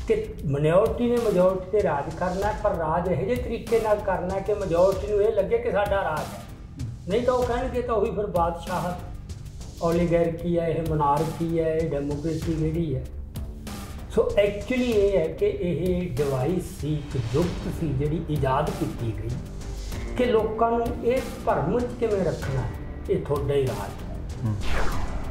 कि माइनॉरिटी ने मेजोरिटी ते राज करना, पर राज यह तरीके नाल करना कि मेजोरिटी नूं ये लगे कि साडा राज है, नहीं तो वह कहणगे तो वही फिर बादशाहत, ओलीगैरकी है, यह मोनार्की है, यह डेमोक्रेसी जिहड़ी है। सो एक्चुअली ये है कि यह डिवाइस सी, एक जुगत सी जिहड़ी ईजाद की गई कि लोगों नूं ये भरम च किवें रखना है, ये तुहाडा ही राज है।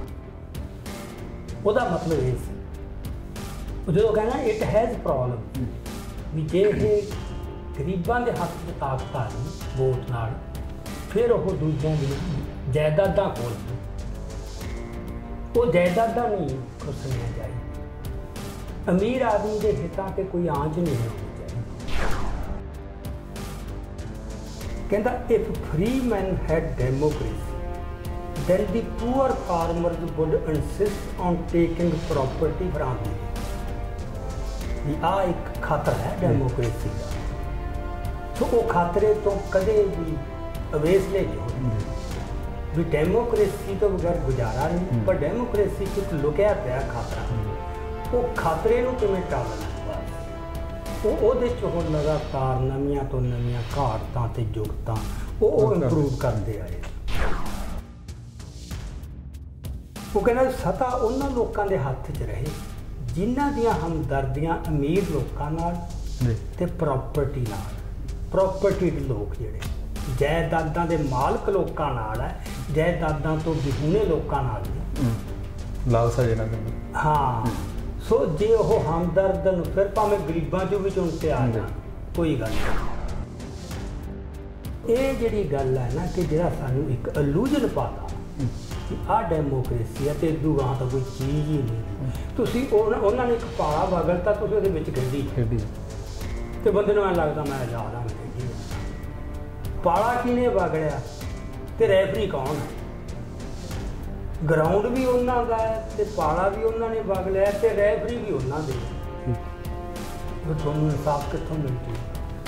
ਉਹਦਾ मतलब ये सी जो कहना इट हैज़ प्रॉब्लम भी जे ਇਹ ਗਰੀਬਾਂ ਦੇ ਹੱਥ 'ਚ ਤਾਕਤ ਆ ਗਈ ਵੋਟ ਨਾਲ, ਫਿਰ ਉਹ ਦੂਜਿਆਂ ਦੀਆਂ ਜਾਇਦਾਦਾਂ ਖੋਲ ਲੂ। ਉਹ ਜਾਇਦਾਦਾਂ ਨਹੀਂ ਖੁਰਸਣੀਆਂ ਚਾਹੀਦੀਆਂ। ਅਮੀਰ ਆਦਮੀ ਦੇ ਹਿੱਤਾਂ 'ਤੇ ਕੋਈ ਆਂਚ ਨਹੀਂ ਹੋਣੀ ਚਾਹੀਦੀ। ਕਹਿੰਦਾ if free man had democracy then the poor farmers would insist on taking property from them। आ एक खतरा है डेमोक्रेसी का। तो वो खतरे तो कदे भी अवेसले नहीं होते भी डेमोक्रेसी तो बगैर गुजारा नहीं, पर डेमोक्रेसी च लुकिया पिया खतरा। वो खतरे नूं किवें टालना बस ਉਹਦੇ 'ਚ ਉਹ लगातार नवीं तो नवीं घाटतां ते जुगतां वो इंप्रूव करते आए। वो कहना सत्ता उन्होंने लोगों के हत्थ च रहे जिन्हां दियां हमदर्दियां अमीर लोगों नाल ते प्रॉपर्टी नाल, प्रॉपर्टी लोग जिहड़े जायदादां दे मालक लोगों नाल है, जायदादां तो विहूणे लोगों नाल नहीं लालसा जिन्हां दे। हाँ, सो जे वो हमदर्द नूं फिर भावें गरीबां चों भी चुन के आ जाण, कोई गल नहीं। ये जिहड़ी गल है ना कि जिहड़ा सानूं एक इल्यूजन पाता कि आ डेमोक्रेसी है तो इदू गां तो कोई चीज़ ही नहीं। तुसीं उन्होंने एक पाला वगलता, तुसीं उहदे विच खेडी ते बंदे नूं ऐं लगदा मैं आज़ाद हाँ, मैं खेडी। पाला किहने वगड़िया ते रैफरी कौन है? ग्राउंड भी उन्हां दा है ते पाला भी उन्होंने वग लिया ते रैफरी भी उन्हां दे। तुहानूं इंसाफ कित्थों मिलदी?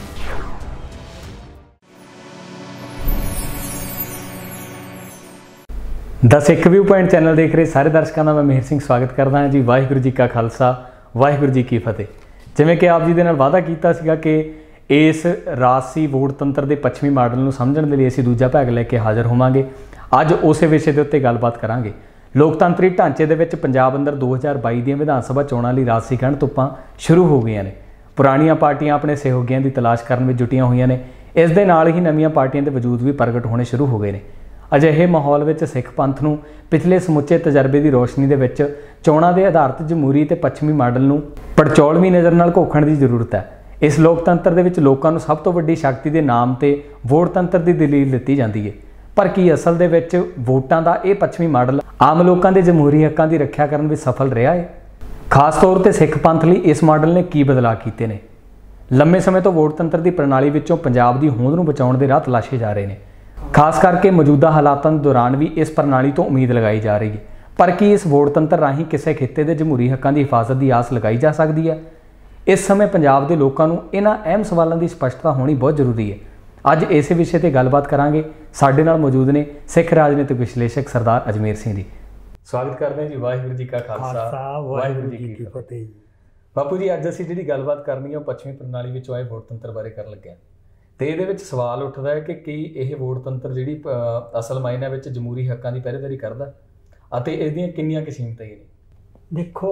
The Sikh view point channel देख रहे सारे दर्शकों का मैं मेहर सिंह स्वागत करता हाँ जी। वाहिगुरू जी का खालसा, वाहिगुरू जी की फतेह। जिवें कि आप जी दे नाल वादा कीता सीगा कि इस राजसी वोट तंत्र के पश्चिमी मॉडल को समझण दे लई असीं दूजा भाग लैके हाज़र होवांगे। अज उस विषय के उत्ते गलबात करांगे। लोकतंत्री ढांचे दे विच पंजाब अंदर 2022 दी विधान सभा चोणां लई राजसी गण तुप्पां शुरू हो गईआं ने। पुराणियां पार्टियां अपने सहयोगियों की तलाश करन विच जुटियां होईआं ने। इस दे नाल ही नवीआं पार्टियां दे वजूद भी प्रगट होने शुरू हो गए ने। अजिहे माहौल में सिख पंथ नूं पिछले समुचे तजर्बे की रोशनी दे विच चोणां दे आधारित जमहूरी ते पश्चिमी मॉडल नूं पड़चौलवी नज़र नाल घोखण की जरूरत है। इस लोकतंत्र दे विच लोकां नूं सब तो वड्डी शक्ति के नाम ते वोट तंत्र की दलील दित्ती जाती है। पर की असल दे विच वोटां दा इह पश्चिमी मॉडल आम लोकां दे जमहूरी हक्कां की रखिया करन विच सफल रहा है? खास तौर पर सिख पंथ लई इस मॉडल ने की बदलाव कीते ने? लंबे समय तो वोट तंत्र की प्रणाली विचों पंजाब की होंद नूं बचाउण दे राह तलाशे जा रहे हैं। खास करके मौजूदा हालातों के दौरान भी इस प्रणाली तो उम्मीद लगाई जा रही है। पर की इस वोट तंत्र राही किसी खिते के जमहूरी हकों की हिफाजत की आस लगाई जा सकती है? इस समय पंजाब के लोगों को इन्हां अहम सवालों की स्पष्टता होनी बहुत जरूरी है। अज इस विषय पर गलबात करांगे। साडे नाल मौजूद ने सिख राजनीतिक विश्लेषक सरदार अजमेर सिंह जी। स्वागत करते हैं जी। वाहिगुरू जी का खालसा, वाहिगुरू जी की फतेह। बापू जी, अज असीं जिहड़ी गलबात करनी है पश्चिमी प्रणाली विचों आए वोट तंत्र बारे कर लगे। तो ये सवाल उठता है कि यह वोट तंत्र जी असल मायने में जमहूरी हकों की पहरेदारी करता और इसदियां कितनियां कीमतां ने? देखो,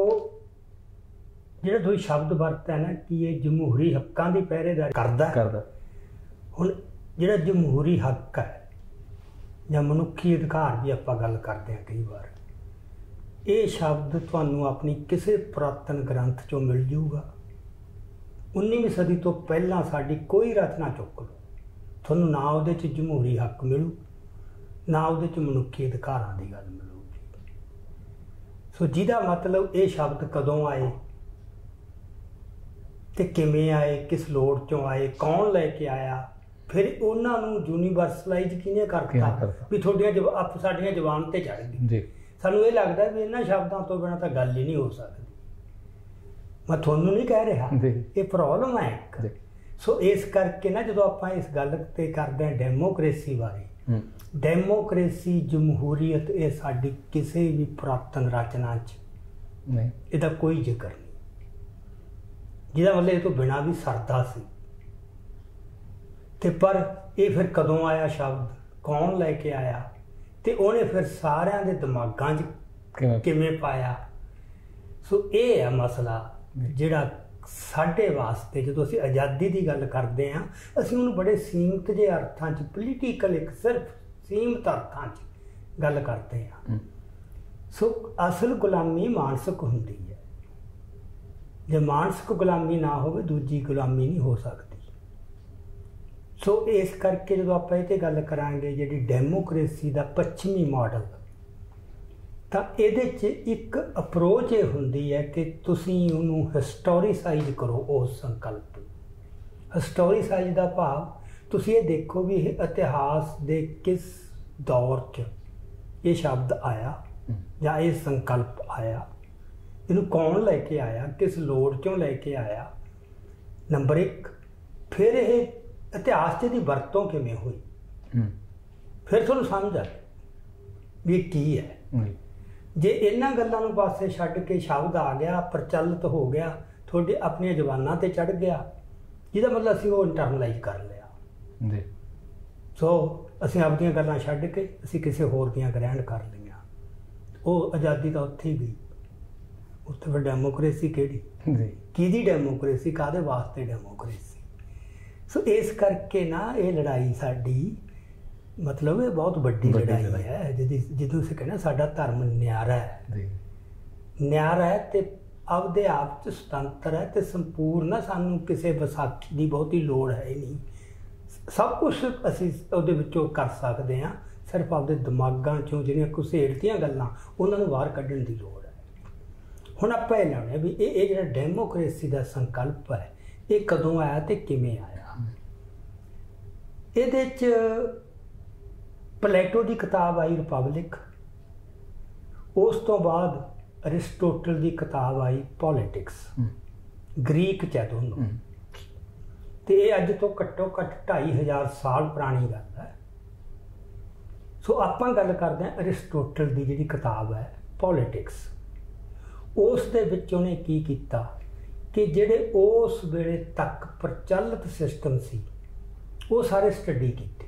जो तुसीं शब्द वरता है ना कि ये जमहूरी हकों की पहरेदारी करता हुण जिहड़ा जमहूरी हक है या मनुखी अधिकार की आपां गल करते हैं कई बार, ये शब्द तुहानूं अपनी किसी पुरातन ग्रंथ चों मिल जाऊगा। 19वीं सदी तो पहला साडी कोई रचना चुक लो, तुहानूं ना उहदे च जमहूरी हक मिलू, ना उहदे च मनुखी अधिकारां दी गल मिलूगी। सो जिहदा मतलब ये शब्द कदों आए ते किवें आए, किस लोड़ चों आए, कौन लैके आया, फिर उन्होंने यूनीवर्सलाइज किने करता भी थोड़ियां साडियां जबान ते चढ़ गई। सानूं ये लगता भी इन्हां शब्दों तो बिना तो गल ही नहीं हो सकती। मैं थोनू नहीं कह रहा, ये प्रॉब्लम है एक। सो इस करके ना जो आप इस गल ते करते हैं डेमोक्रेसी बारे, डेमोक्रेसी जमहूरीयत ये साडी किसी भी पुरातन रचना च नहीं, इसका कोई जिक्र नहीं। ਜਿਹਦਾ ਮਤਲਬ ਇਹ ਤੋਂ ਬਿਨਾਂ ਵੀ ਸਰਦਾ ਸੀ। ਤੇ ਪਰ ਇਹ ਫਿਰ ਕਦੋਂ ਆਇਆ ਸ਼ਬਦ, ਕੌਣ ਲੈ ਕੇ ਆਇਆ, ਤੇ ਉਹਨੇ ਫਿਰ ਸਾਰਿਆਂ ਦੇ ਦਿਮਾਗਾਂ 'ਚ ਕਿਵੇਂ ਪਾਇਆ। ਸੋ ਇਹ ਹੈ ਮਸਲਾ ਜਿਹੜਾ ਸਾਡੇ ਵਾਸਤੇ, ਜਦੋਂ ਅਸੀਂ ਆਜ਼ਾਦੀ ਦੀ ਗੱਲ ਕਰਦੇ ਹਾਂ ਅਸੀਂ ਉਹਨੂੰ ਬੜੇ ਸੀਮਿਤ ਜਿਹੇ ਅਰਥਾਂ 'ਚ, ਪੋਲੀਟੀਕਲ ਇੱਕ ਸਿਰਫ ਸੀਮਿਤ ਅਰਥਾਂ 'ਚ ਗੱਲ ਕਰਦੇ ਹਾਂ। ਸੋ ਅਸਲ ਗੁਲਾਮੀ ਮਾਨਸਿਕ ਹੁੰਦੀ ਹੈ। ਜੇ ਮਾਨਸਿਕ ਗੁਲਾਮੀ ਨਾ ਹੋਵੇ ਦੂਜੀ ਗੁਲਾਮੀ ਨਹੀਂ ਹੋ ਸਕਦੀ। ਸੋ ਇਸ ਕਰਕੇ ਜਦੋਂ ਆਪਾਂ ਇਹ 'ਤੇ ਗੱਲ ਕਰਾਂਗੇ ਜਿਹੜੀ ਡੈਮੋਕ੍ਰੇਸੀ ਦਾ ਪੱਛਮੀ ਮਾਡਲ, ਤਾਂ ਇਹਦੇ 'ਚ ਇੱਕ ਅਪਰੋਚ ਇਹ ਹੁੰਦੀ ਹੈ ਕਿ ਤੁਸੀਂ ਉਹਨੂੰ ਹਿਸਟੋਰੀਸਾਈਜ਼ ਕਰੋ। ਉਸ ਸੰਕਲਪ ਹਿਸਟੋਰੀਸਾਈਜ਼ ਦਾ ਭਾਵ ਤੁਸੀਂ ਇਹ ਦੇਖੋ ਵੀ ਇਹ ਇਤਿਹਾਸ ਦੇ ਕਿਸ ਦੌਰ 'ਚ ਇਹ ਸ਼ਬਦ ਆਇਆ ਜਾਂ ਇਹ ਸੰਕਲਪ ਆਇਆ, ਇਹਨੂੰ ਕੌਣ ਲੈ ਕੇ ਆਇਆ, ਕਿਸ ਲੋੜ 'ਚੋਂ ਲੈ ਕੇ ਆਇਆ, ਨੰਬਰ 1। ਫਿਰ ਇਹ ਇਤਿਹਾਸ 'ਚ ਇਹਦੀ ਵਰਤੋਂ ਕਿਵੇਂ ਹੋਈ, ਫਿਰ ਤੁਹਾਨੂੰ ਸਮਝ ਆ ਵੀ ਇਹ ਕੀ ਹੈ। ਜੇ ਇਹਨਾਂ ਗੱਲਾਂ ਨੂੰ ਪਾਸੇ ਛੱਡ ਕੇ ਸ਼ਬਦ ਆ ਗਿਆ, ਪ੍ਰਚਲਿਤ ਹੋ ਗਿਆ, ਤੁਹਾਡੇ ਆਪਣੀਆਂ ਜ਼ੁਬਾਨਾਂ 'ਤੇ ਚੜ੍ਹ ਗਿਆ, ਜਿਹਦਾ ਮਤਲਬ ਅਸੀਂ ਉਹ ਇੰਟਰਨਲਾਈਜ਼ ਕਰ ਲਿਆ ਜੀ। ਸੋ ਅਸੀਂ ਆਪਣੀਆਂ ਗੱਲਾਂ ਛੱਡ ਕੇ ਅਸੀਂ ਕਿਸੇ ਹੋਰ ਦੀਆਂ ਗ੍ਰਹਿਣ ਕਰ ਲਈਆਂ। ਉਹ ਆਜ਼ਾਦੀ ਤਾਂ ਉੱਥੇ ਹੀ ਗਈ। ਉੱਥੇ ਫਿਰ ਡੈਮੋਕ੍ਰੇਸੀ ਕਿਹੜੀ, ਕਿਹਦੀ ਡੈਮੋਕ੍ਰੇਸੀ, ਕਾਹਦੇ ਵਾਸਤੇ ਡੈਮੋਕ੍ਰੇਸੀ। ਸੋ ਇਸ ਕਰਕੇ ਨਾ ਇਹ ਲੜਾਈ ਸਾਡੀ, ਮਤਲਬ ਇਹ ਬਹੁਤ ਵੱਡੀ ਲੜਾਈ ਹੈ। ਜਦੋਂ ਅਸੀਂ ਕਹਿੰਦੇ ਸਾਡਾ ਧਰਮ ਨਿਆਰਾ ਹੈ, ਨਿਆਰਾ ਹੈ ਤੇ ਆਪਦੇ ਆਪ 'ਚ ਸੁਤੰਤਰ ਹੈ ਤੇ ਸੰਪੂਰਨ, ਸਾਨੂੰ ਕਿਸੇ ਵਿਸਾਖੀ ਦੀ ਬਹੁਤੀ ਲੋੜ ਹੈ ਨਹੀਂ। ਸਭ ਕੁਛ ਅਸੀਂ ਉਹਦੇ ਵਿੱਚੋਂ ਕਰ ਸਕਦੇ ਹਾਂ, ਸਿਰਫ ਆਪਦੇ ਦਿਮਾਗਾਂ 'ਚੋਂ ਜਿਹੜੀਆਂ ਘੁਸੇੜਤੀਆਂ ਗੱਲਾਂ ਉਹਨਾਂ ਨੂੰ ਬਾਹਰ ਕੱਢਣ ਦੀ ਲੋੜ ਹੈ। ਹੁਣ ਆਪਾਂ ਇਹ ਲਾਉਣੇ ਵੀ ਇਹ ਜਿਹੜਾ ਡੈਮੋਕ੍ਰੇਸੀ ਦਾ ਸੰਕਲਪ ਹੈ ਇਹ ਕਦੋਂ ਆਇਆ ਤੇ ਕਿਵੇਂ ਆਇਆ। ਇਹਦੇ 'ਚ ਪਲੇਟੋ ਦੀ ਕਿਤਾਬ ਆਈ ਰਿਪਬਲਿਕ, ਉਸ ਤੋਂ ਬਾਅਦ ਅਰਿਸਟੋਟਲ ਦੀ ਕਿਤਾਬ ਆਈ ਪੋਲੀਟਿਕਸ, ਗ੍ਰੀਕ 'ਚ ਹੈ ਦੋਨੋਂ, ਤੇ ਇਹ ਅੱਜ ਤੋਂ ਘੱਟੋ ਘੱਟ 2500 ਸਾਲ ਪੁਰਾਣੀ ਗੱਲ ਹੈ। ਸੋ ਆਪਾਂ ਗੱਲ ਕਰਦੇ ਹਾਂ ਅਰਿਸਟੋਟਲ ਦੀ ਜਿਹੜੀ ਕਿਤਾਬ ਹੈ ਪੋਲੀਟਿਕਸ। ਉਸ ਦੇ ਵਿੱਚ ਉਹਨੇ ਕੀ ਕੀਤਾ ਕਿ ਜਿਹੜੇ ਉਸ ਵੇਲੇ ਤੱਕ ਪ੍ਰਚਲਿਤ ਸਿਸਟਮ ਸੀ ਉਹ ਸਾਰੇ ਸਟੱਡੀ ਕੀਤੇ।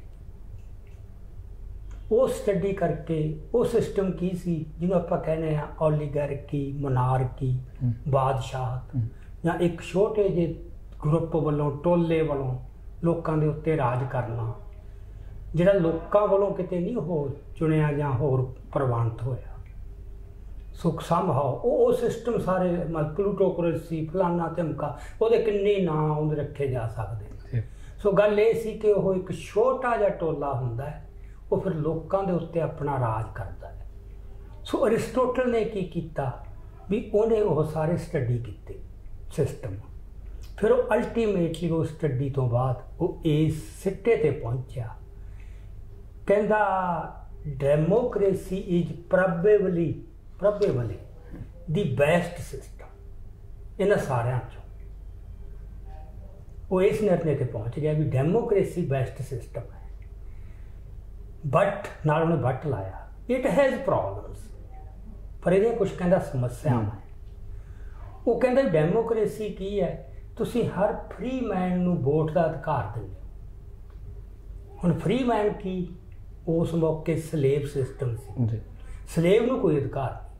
ਉਹ ਸਟੱਡੀ ਕਰਕੇ ਉਹ ਸਿਸਟਮ ਕੀ ਸੀ ਜਿਹਨੂੰ ਆਪਾਂ ਕਹਿੰਦੇ ਹਾਂ ਓਲੀਗਾਰਕੀ, ਮੋਨਾਰਕੀ, ਬਾਦਸ਼ਾਹਤ, ਜਾਂ ਇੱਕ ਛੋਟੇ ਜਿਹੇ ਗਰੁੱਪ ਵੱਲੋਂ, ਟੋਲੇ ਵੱਲੋਂ ਲੋਕਾਂ ਦੇ ਉੱਤੇ ਰਾਜ ਕਰਨਾ, ਜਿਹੜਾ ਲੋਕਾਂ ਵੱਲੋਂ ਕਿਤੇ ਨਹੀਂ ਹੋਰ ਚੁਣਿਆ ਜਾਂ ਹੋਰ ਪ੍ਰਵਾਨਿਤ ਹੋਇਆ। ਸੁਖ ਸੰਭਾਓ ਉਹ ਸਿਸਟਮ ਸਾਰੇ, ਪਲੂਟੋਕਰੇਸੀ, ਫਲਾਨਾ ਧਮਕਾ, ਉਹਦੇ ਕਿੰਨੇ ਨਾਂ ਉਹਦੇ ਰੱਖੇ ਜਾ ਸਕਦੇ। ਸੋ ਗੱਲ ਇਹ ਸੀ ਕਿ ਉਹ ਇੱਕ ਛੋਟਾ ਜਿਹਾ ਟੋਲਾ ਹੁੰਦਾ ਹੈ, ਉਹ ਫਿਰ ਲੋਕਾਂ ਦੇ ਉੱਤੇ ਆਪਣਾ ਰਾਜ ਕਰਦਾ ਹੈ। ਸੋ ਅਰਿਸਟੋਟਲ ਨੇ ਕੀ ਕੀਤਾ ਵੀ ਉਹਨੇ ਉਹ ਸਾਰੇ ਸਟੱਡੀ ਕੀਤੇ ਸਿਸਟਮ। ਫਿਰ ਉਹ ਅਲਟੀਮੇਟਲੀ ਉਹ ਸਟੱਡੀ ਤੋਂ ਬਾਅਦ ਉਹ ਇਸ ਸਿੱਟੇ 'ਤੇ ਪਹੁੰਚਿਆ, ਕਹਿੰਦਾ democracy is probably the best system ਇਹਨਾਂ ਸਾਰਿਆਂ 'ਚੋਂ। ਉਹ ਇਸ ਨਿਰਣੇ 'ਤੇ ਪਹੁੰਚ ਗਿਆ ਵੀ ਡੈਮੋਕ੍ਰੇਸੀ ਬੈਸਟ ਸਿਸਟਮ ਹੈ। ਬਟ ਨਾਲ ਉਹਨੇ ਬੱਟ ਲਾਇਆ, ਇਟ ਹੈਜ਼ ਪ੍ਰੋਬਲਮਸ, ਪਰ ਇਹਦੇ ਕੁਛ ਕਹਿੰਦਾ ਸਮੱਸਿਆਵਾਂ ਹੈ। ਉਹ ਕਹਿੰਦਾ ਡੈਮੋਕ੍ਰੇਸੀ ਕੀ ਹੈ, ਤੁਸੀਂ ਹਰ ਫ੍ਰੀ ਮੈਨ ਨੂੰ ਵੋਟ ਦਾ ਅਧਿਕਾਰ ਦਿੰਦੇ ਹੋ। ਹੁਣ ਫ੍ਰੀ ਮੈਨ ਕੀ, ਉਸ ਮੌਕੇ ਸਲੇਵ ਸਿਸਟਮ ਸੀ, ਸਲੇਵ ਨੂੰ ਕੋਈ ਅਧਿਕਾਰ ਨਹੀਂ।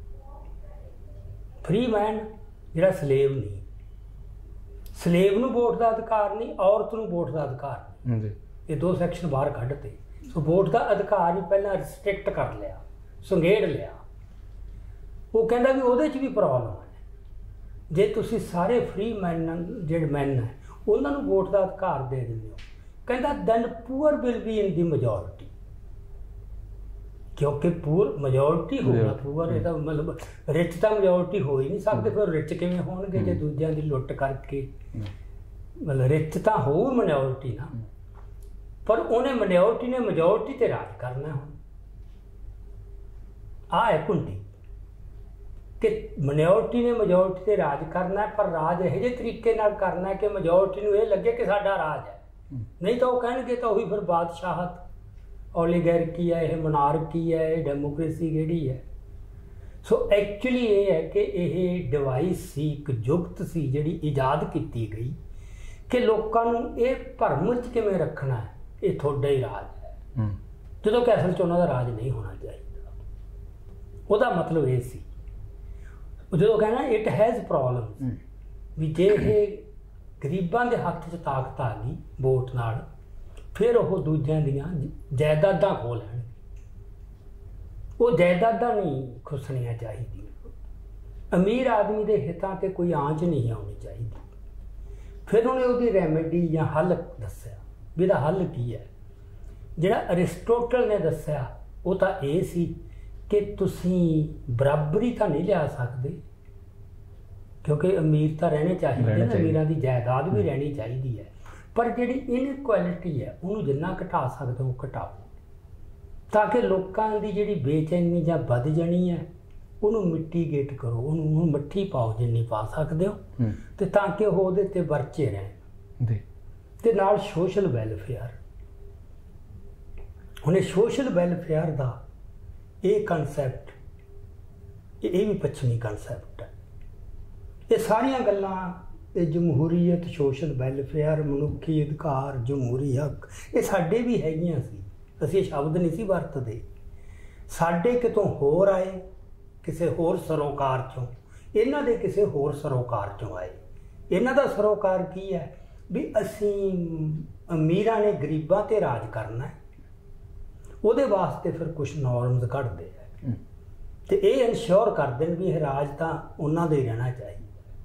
ਫ੍ਰੀ ਮੈਨ ਜਿਹੜਾ ਸਲੇਵ ਨਹੀਂ, ਸਲੇਵ ਨੂੰ ਵੋਟ ਦਾ ਅਧਿਕਾਰ ਨਹੀਂ, ਔਰਤ ਨੂੰ ਵੋਟ ਦਾ ਅਧਿਕਾਰ ਨਹੀਂ। ਇਹ ਦੋ ਸੈਕਸ਼ਨ ਬਾਹਰ ਕੱਢਤੇ। ਸੋ ਵੋਟ ਦਾ ਅਧਿਕਾਰ ਹੀ ਪਹਿਲਾਂ ਰਿਸਟ੍ਰਿਕਟ ਕਰ ਲਿਆ, ਸੰਘੇੜ ਲਿਆ। ਉਹ ਕਹਿੰਦਾ ਵੀ ਉਹਦੇ 'ਚ ਵੀ ਪ੍ਰੋਬਲਮ ਹੈ। ਜੇ ਤੁਸੀਂ ਸਾਰੇ ਫ੍ਰੀ ਮੈਨ ਜਿਹੜੇ ਮੈਨ ਹੈ ਉਹਨਾਂ ਨੂੰ ਵੋਟ ਦਾ ਅਧਿਕਾਰ ਦੇ ਦਿੰਦੇ ਹੋ, ਕਹਿੰਦਾ then poor will be in the majority, ਕਿਉਂਕਿ ਪੂਰ ਮੈਜੋਰਿਟੀ ਹੋਣਾ, ਪੂਅਰ ਇਹਦਾ ਮਤਲਬ ਰਿਚ ਤਾਂ ਮੈਜੋਰਿਟੀ ਹੋ ਹੀ ਨਹੀਂ ਸਕਦੇ। ਫਿਰ ਰਿਚ ਕਿਵੇਂ ਹੋਣਗੇ ਜੇ ਦੂਜਿਆਂ ਦੀ ਲੁੱਟ ਕਰਕੇ, ਮਤਲਬ ਰਿਚ ਤਾਂ ਹੋਊ ਮੈਜੋਰਿਟੀ ਨਾ, ਪਰ ਉਹਨੇ ਮੈਜੋਰਿਟੀ ਨੇ ਮੈਜੋਰਿਟੀ 'ਤੇ ਰਾਜ ਕਰਨਾ। ਹੁਣ ਆਹ ਹੈ ਕੁੰਡੀ ਕਿ ਮੈਜੋਰਿਟੀ ਨੇ ਮੈਜੋਰਿਟੀ 'ਤੇ ਰਾਜ ਕਰਨਾ, ਪਰ ਰਾਜ ਇਹੋ ਜਿਹੇ ਤਰੀਕੇ ਨਾਲ ਕਰਨਾ ਕਿ ਮੈਜੋਰਿਟੀ ਨੂੰ ਇਹ ਲੱਗੇ ਕਿ ਸਾਡਾ ਰਾਜ ਹੈ। ਨਹੀਂ ਤਾਂ ਉਹ ਕਹਿਣਗੇ ਤਾਂ ਉਹੀ ਫਿਰ ਬਾਦਸ਼ਾਹਤ, ਓਲੀਗਾਰਕੀ ਹੈ, ਇਹ ਮੋਨਾਰਕੀ ਹੈ, ਇਹ ਡੈਮੋਕ੍ਰੇਸੀ ਕਿਹੜੀ ਹੈ। ਸੋ ਐਕਚੁਅਲੀ ਇਹ ਹੈ ਕਿ ਇਹ ਡਿਵਾਈਸ ਸੀ, ਇੱਕ ਜੁਗਤ ਸੀ ਜਿਹੜੀ ਇਜਾਦ ਕੀਤੀ ਗਈ ਕਿ ਲੋਕਾਂ ਨੂੰ ਇਹ ਭਰਮ 'ਚ ਕਿਵੇਂ ਰੱਖਣਾ ਹੈ, ਇਹ ਤੁਹਾਡਾ ਹੀ ਰਾਜ ਹੈ, ਜਦੋਂ ਕਿ ਅਸਲ 'ਚ ਉਹਨਾਂ ਦਾ ਰਾਜ ਨਹੀਂ ਹੋਣਾ ਚਾਹੀਦਾ। ਉਹਦਾ ਮਤਲਬ ਇਹ ਸੀ, ਜਦੋਂ ਕਹਿਣਾ ਇਟ ਹੈਜ਼ ਪ੍ਰੋਬਲਮ, ਵੀ ਜੇ ਇਹ ਗਰੀਬਾਂ ਦੇ ਹੱਥ 'ਚ ਤਾਕਤ ਆ ਗਈ ਵੋਟ ਨਾਲ, ਫਿਰ ਉਹ ਦੂਜਿਆਂ ਦੀਆਂ ਜਾਇਦਾਦਾਂ ਖੋਹ ਲੈਣਗੇ। ਉਹ ਜਾਇਦਾਦਾਂ ਨਹੀਂ ਖੁੱਸਣੀਆਂ ਚਾਹੀਦੀਆਂ, ਅਮੀਰ ਆਦਮੀ ਦੇ ਹਿੱਤਾਂ 'ਤੇ ਕੋਈ ਆਂਚ ਨਹੀਂ ਆਉਣੀ ਚਾਹੀਦੀ। ਫਿਰ ਉਹਨੇ ਉਹਦੀ ਰੈਮੇਡੀ ਜਾਂ ਹੱਲ ਦੱਸਿਆ ਵੀ ਇਹਦਾ ਹੱਲ ਕੀ ਹੈ। ਜਿਹੜਾ ਅਰਿਸਟੋਟਲ ਨੇ ਦੱਸਿਆ ਉਹ ਤਾਂ ਇਹ ਸੀ ਕਿ ਤੁਸੀਂ ਬਰਾਬਰੀ ਤਾਂ ਨਹੀਂ ਲਿਆ ਸਕਦੇ, ਕਿਉਂਕਿ ਅਮੀਰ ਤਾਂ ਰਹਿਣੇ ਚਾਹੀਦੇ ਨੇ, ਅਮੀਰਾਂ ਦੀ ਜਾਇਦਾਦ ਵੀ ਰਹਿਣੀ ਚਾਹੀਦੀ ਹੈ, ਪਰ ਜਿਹੜੀ ਇਨਇਕੁਐਲਿਟੀ ਹੈ ਉਹਨੂੰ ਜਿੰਨਾ ਘਟਾ ਸਕਦੇ ਹੋ ਘਟਾਓ, ਤਾਂ ਕਿ ਲੋਕਾਂ ਦੀ ਜਿਹੜੀ ਬੇਚੈਨੀ ਜਾਂ ਵੱਧ ਜਾਣੀ ਹੈ ਉਹਨੂੰ ਮਿਟੀਗੇਟ ਕਰੋ, ਉਹਨੂੰ ਮੱਠੀ ਪਾਓ ਜਿੰਨੀ ਪਾ ਸਕਦੇ ਹੋ, ਤੇ ਤਾਂ ਕਿ ਉਹ ਉਹਦੇ ਤੇ ਵਰਚੇ ਰਹਿਣ। ਤੇ ਨਾਲ ਸੋਸ਼ਲ ਵੈਲਫੇਅਰ, ਹੁਣ ਇਹ ਸੋਸ਼ਲ ਵੈਲਫੇਅਰ ਦਾ ਇਹ ਕਨਸੈਪਟ, ਇਹ ਵੀ ਪੱਛਮੀ ਕਨਸੈਪਟ ਹੈ। ਇਹ ਸਾਰੀਆਂ ਗੱਲਾਂ, ਇਹ ਜਮਹੂਰੀਅਤ, ਸੋਸ਼ਲ ਵੈਲਫੇਅਰ, ਮਨੁੱਖੀ ਅਧਿਕਾਰ, ਜਮਹੂਰੀ ਹੱਕ, ਇਹ ਸਾਡੇ ਵੀ ਹੈਗੀਆਂ ਸੀ, ਅਸੀਂ ਇਹ ਸ਼ਬਦ ਨਹੀਂ ਸੀ ਵਰਤਦੇ। ਸਾਡੇ ਕਿਤੋਂ ਹੋਰ ਆਏ, ਕਿਸੇ ਹੋਰ ਸਰੋਕਾਰ ਚੋਂ, ਇਹਨਾਂ ਦੇ ਕਿਸੇ ਹੋਰ ਸਰੋਕਾਰ ਚੋਂ ਆਏ। ਇਹਨਾਂ ਦਾ ਸਰੋਕਾਰ ਕੀ ਹੈ ਵੀ ਅਸੀਂ ਅਮੀਰਾਂ ਨੇ ਗਰੀਬਾਂ ਤੇ ਰਾਜ ਕਰਨਾ ਹੈ, ਉਹਦੇ ਵਾਸਤੇ ਫਿਰ ਕੁਛ ਨੋਰਮਸ ਘੜਦੇ ਹੈ ਤੇ ਇਹ ਇਨਸ਼ੋਰ ਕਰਦੇ ਨੇ ਵੀ ਇਹ ਰਾਜ ਤਾਂ ਉਹਨਾਂ ਦੇ ਹੀ ਰਹਿਣਾ ਚਾਹੀਦਾ।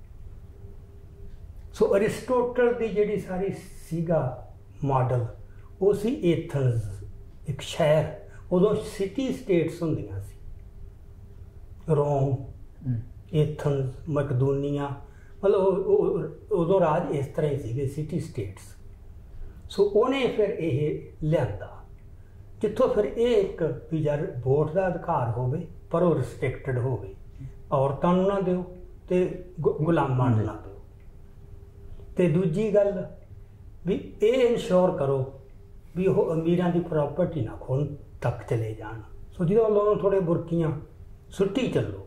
ਸੋ ਅਰਿਸਟੋਟਲ ਦੀ ਜਿਹੜੀ ਸਾਰੀ ਸੀਗਾ ਮਾਡਲ, ਉਹ ਸੀ ਏਥਨਸ, ਇੱਕ ਸ਼ਹਿਰ। ਉਦੋਂ ਸਿਟੀ ਸਟੇਟਸ ਹੁੰਦੀਆਂ ਸੀ, ਰੋਮ, ਏਥਨਸ, ਮਕਦੂਨੀਆ, ਮਤਲਬ ਉਦੋਂ ਰਾਜ ਇਸ ਤਰ੍ਹਾਂ ਹੀ ਸੀਗੇ, ਸਿਟੀ ਸਟੇਟਸ। ਸੋ ਉਹਨੇ ਫਿਰ ਇਹ ਲਿਆਂਦਾ, ਜਿੱਥੋਂ ਫਿਰ ਇਹ ਇੱਕ ਵੀ ਜਦ ਵੋਟ ਦਾ ਅਧਿਕਾਰ ਹੋਵੇ ਪਰ ਉਹ ਰਿਸਟ੍ਰਿਕਟਡ ਹੋਵੇ, ਔਰਤਾਂ ਨੂੰ ਨਾ ਦਿਓ ਤੇ ਗੁਲਾਮਾਂ ਨੂੰ ਨਾ ਦਿਓ। ਤੇ ਦੂਜੀ ਗੱਲ ਵੀ ਇਹ ਇਨਸ਼ੋਰ ਕਰੋ ਵੀ ਉਹ ਅਮੀਰਾਂ ਦੀ ਪ੍ਰਾਪਰਟੀ ਨਾ ਖੋਣ ਤੱਕ ਚਲੇ ਜਾਣ। ਸੋ ਜਿਹਦੇ ਵੱਲੋਂ ਥੋੜੇ ਬੁਰਕੀਆਂ ਸੁੱਟੀ ਚੱਲੋ।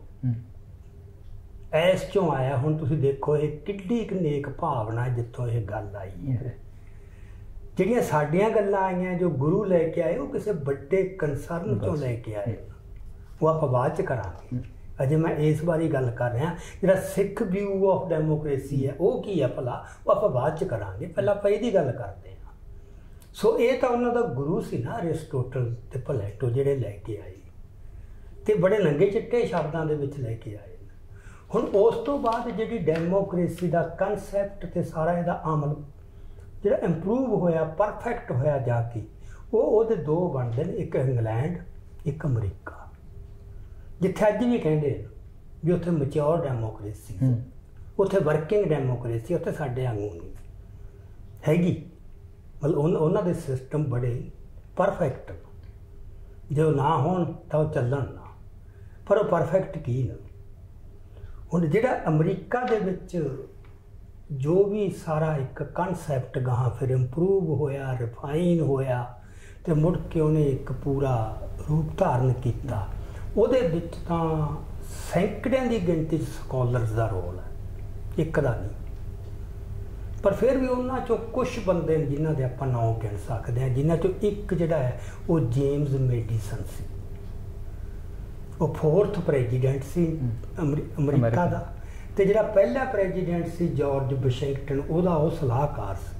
ਐਸ ਚੋਂ ਆਇਆ। ਹੁਣ ਤੁਸੀਂ ਦੇਖੋ ਇਹ ਕਿੱਡੀ ਇੱਕ ਨੇਕ ਭਾਵਨਾ ਜਿੱਥੋਂ ਇਹ ਗੱਲ ਆਈ ਹੈ। ਜਿਹੜੀਆਂ ਸਾਡੀਆਂ ਗੱਲਾਂ ਆਈਆਂ ਜੋ ਗੁਰੂ ਲੈ ਕੇ ਆਏ, ਉਹ ਕਿਸੇ ਵੱਡੇ ਕੰਸਰਨ ਚੋਂ ਲੈ ਕੇ ਆਏ, ਉਹ ਆਪਾਂ ਬਾਅਦ ਚ ਕਰਾਂਗੇ। ਅਜੇ ਮੈਂ ਇਸ ਬਾਰੇ ਗੱਲ ਕਰ ਰਿਹਾ। ਜਿਹੜਾ ਸਿੱਖ ਵਿਊ ਆਫ ਡੈਮੋਕ੍ਰੇਸੀ ਹੈ ਉਹ ਕੀ ਹੈ ਭਲਾ, ਉਹ ਆਪਾਂ ਬਾਅਦ ਚ ਕਰਾਂਗੇ, ਪਹਿਲਾਂ ਆਪਾਂ ਇਹਦੀ ਗੱਲ ਕਰਦੇ ਹਾਂ। ਸੋ ਇਹ ਤਾਂ ਉਹਨਾਂ ਦਾ ਗੁਰੂ ਸੀ ਨਾ, ਅਰਿਸਟੋਟਲ ਤੇ ਪਲੈਟੋ, ਜਿਹੜੇ ਲੈ ਕੇ ਆਏ ਤੇ ਬੜੇ ਨੰਗੇ ਚਿੱਟੇ ਸ਼ਬਦਾਂ ਦੇ ਵਿੱਚ ਲੈ ਕੇ ਆਏ। ਹੁਣ ਉਸ ਤੋਂ ਬਾਅਦ ਜਿਹੜੀ ਡੈਮੋਕ੍ਰੇਸੀ ਦਾ ਕਨਸੈਪਟ ਤੇ ਸਾਰਾ ਇਹਦਾ ਅਮਲ ਜਿਹੜਾ ਇੰਪਰੂਵ ਹੋਇਆ, ਪਰਫੈਕਟ ਹੋਇਆ ਜਾ ਕੇ, ਉਹਦੇ ਦੋ ਬਣਦੇ ਨੇ, ਇੱਕ ਇੰਗਲੈਂਡ, ਇੱਕ ਅਮਰੀਕਾ। ਜਿੱਥੇ ਅੱਜ ਵੀ ਕਹਿੰਦੇ ਵੀ ਉੱਥੇ ਮੈਚਿਓਰ ਡੈਮੋਕ੍ਰੇਸੀ, ਉੱਥੇ ਵਰਕਿੰਗ ਡੈਮੋਕ੍ਰੇਸੀ, ਉੱਥੇ ਸਾਡੇ ਵਾਂਗੂ ਨਹੀਂ ਹੈਗੀ। ਮਤਲਬ ਉਹਨਾਂ ਦੇ ਸਿਸਟਮ ਬੜੇ ਪਰਫੈਕਟ, ਜੋ ਨਾ ਹੋਣ ਤਾਂ ਉਹ ਚੱਲਣ ਨਾ, ਪਰ ਉਹ ਪਰਫੈਕਟ ਕੀ ਨਾ। ਹੁਣ ਜਿਹੜਾ ਅਮਰੀਕਾ ਦੇ ਵਿੱਚ ਜੋ ਵੀ ਸਾਰਾ ਇੱਕ ਕਨਸੈਪਟ ਗਾਹਾਂ ਫਿਰ ਇੰਪਰੂਵ ਹੋਇਆ, ਰਿਫਾਈਨ ਹੋਇਆ ਤੇ ਮੁੜ ਕੇ ਉਹਨੇ ਇੱਕ ਪੂਰਾ ਰੂਪ ਧਾਰਨ ਕੀਤਾ, ਉਹਦੇ ਵਿੱਚ ਤਾਂ ਸੈਂਕੜਿਆਂ ਦੀ ਗਿਣਤੀ 'ਚ ਸਕਾਲਰਸ ਦਾ ਰੋਲ ਹੈ, ਇੱਕ ਦਾ ਨਹੀਂ। ਪਰ ਫਿਰ ਵੀ ਉਹਨਾਂ 'ਚੋਂ ਕੁਛ ਬੰਦੇ ਨੇ ਜਿਨ੍ਹਾਂ ਦੇ ਆਪਾਂ ਨਾਂ ਗਿਣ ਸਕਦੇ ਹਾਂ, ਜਿਨ੍ਹਾਂ 'ਚੋਂ ਇੱਕ ਜਿਹੜਾ ਹੈ ਉਹ ਜੇਮਸ ਮੈਡੀਸਨ ਸੀ। ਉਹ 4th ਪ੍ਰੈਜ਼ੀਡੈਂਟ ਸੀ ਅਮਰੀਕਾ ਦਾ, ਤੇ ਜਿਹੜਾ ਪਹਿਲਾ ਪ੍ਰੈਜ਼ੀਡੈਂਟ ਸੀ ਜਾਰਜ ਵਾਸ਼ਿੰਗਟਨ, ਉਹਦਾ ਉਹ ਸਲਾਹਕਾਰ ਸੀ।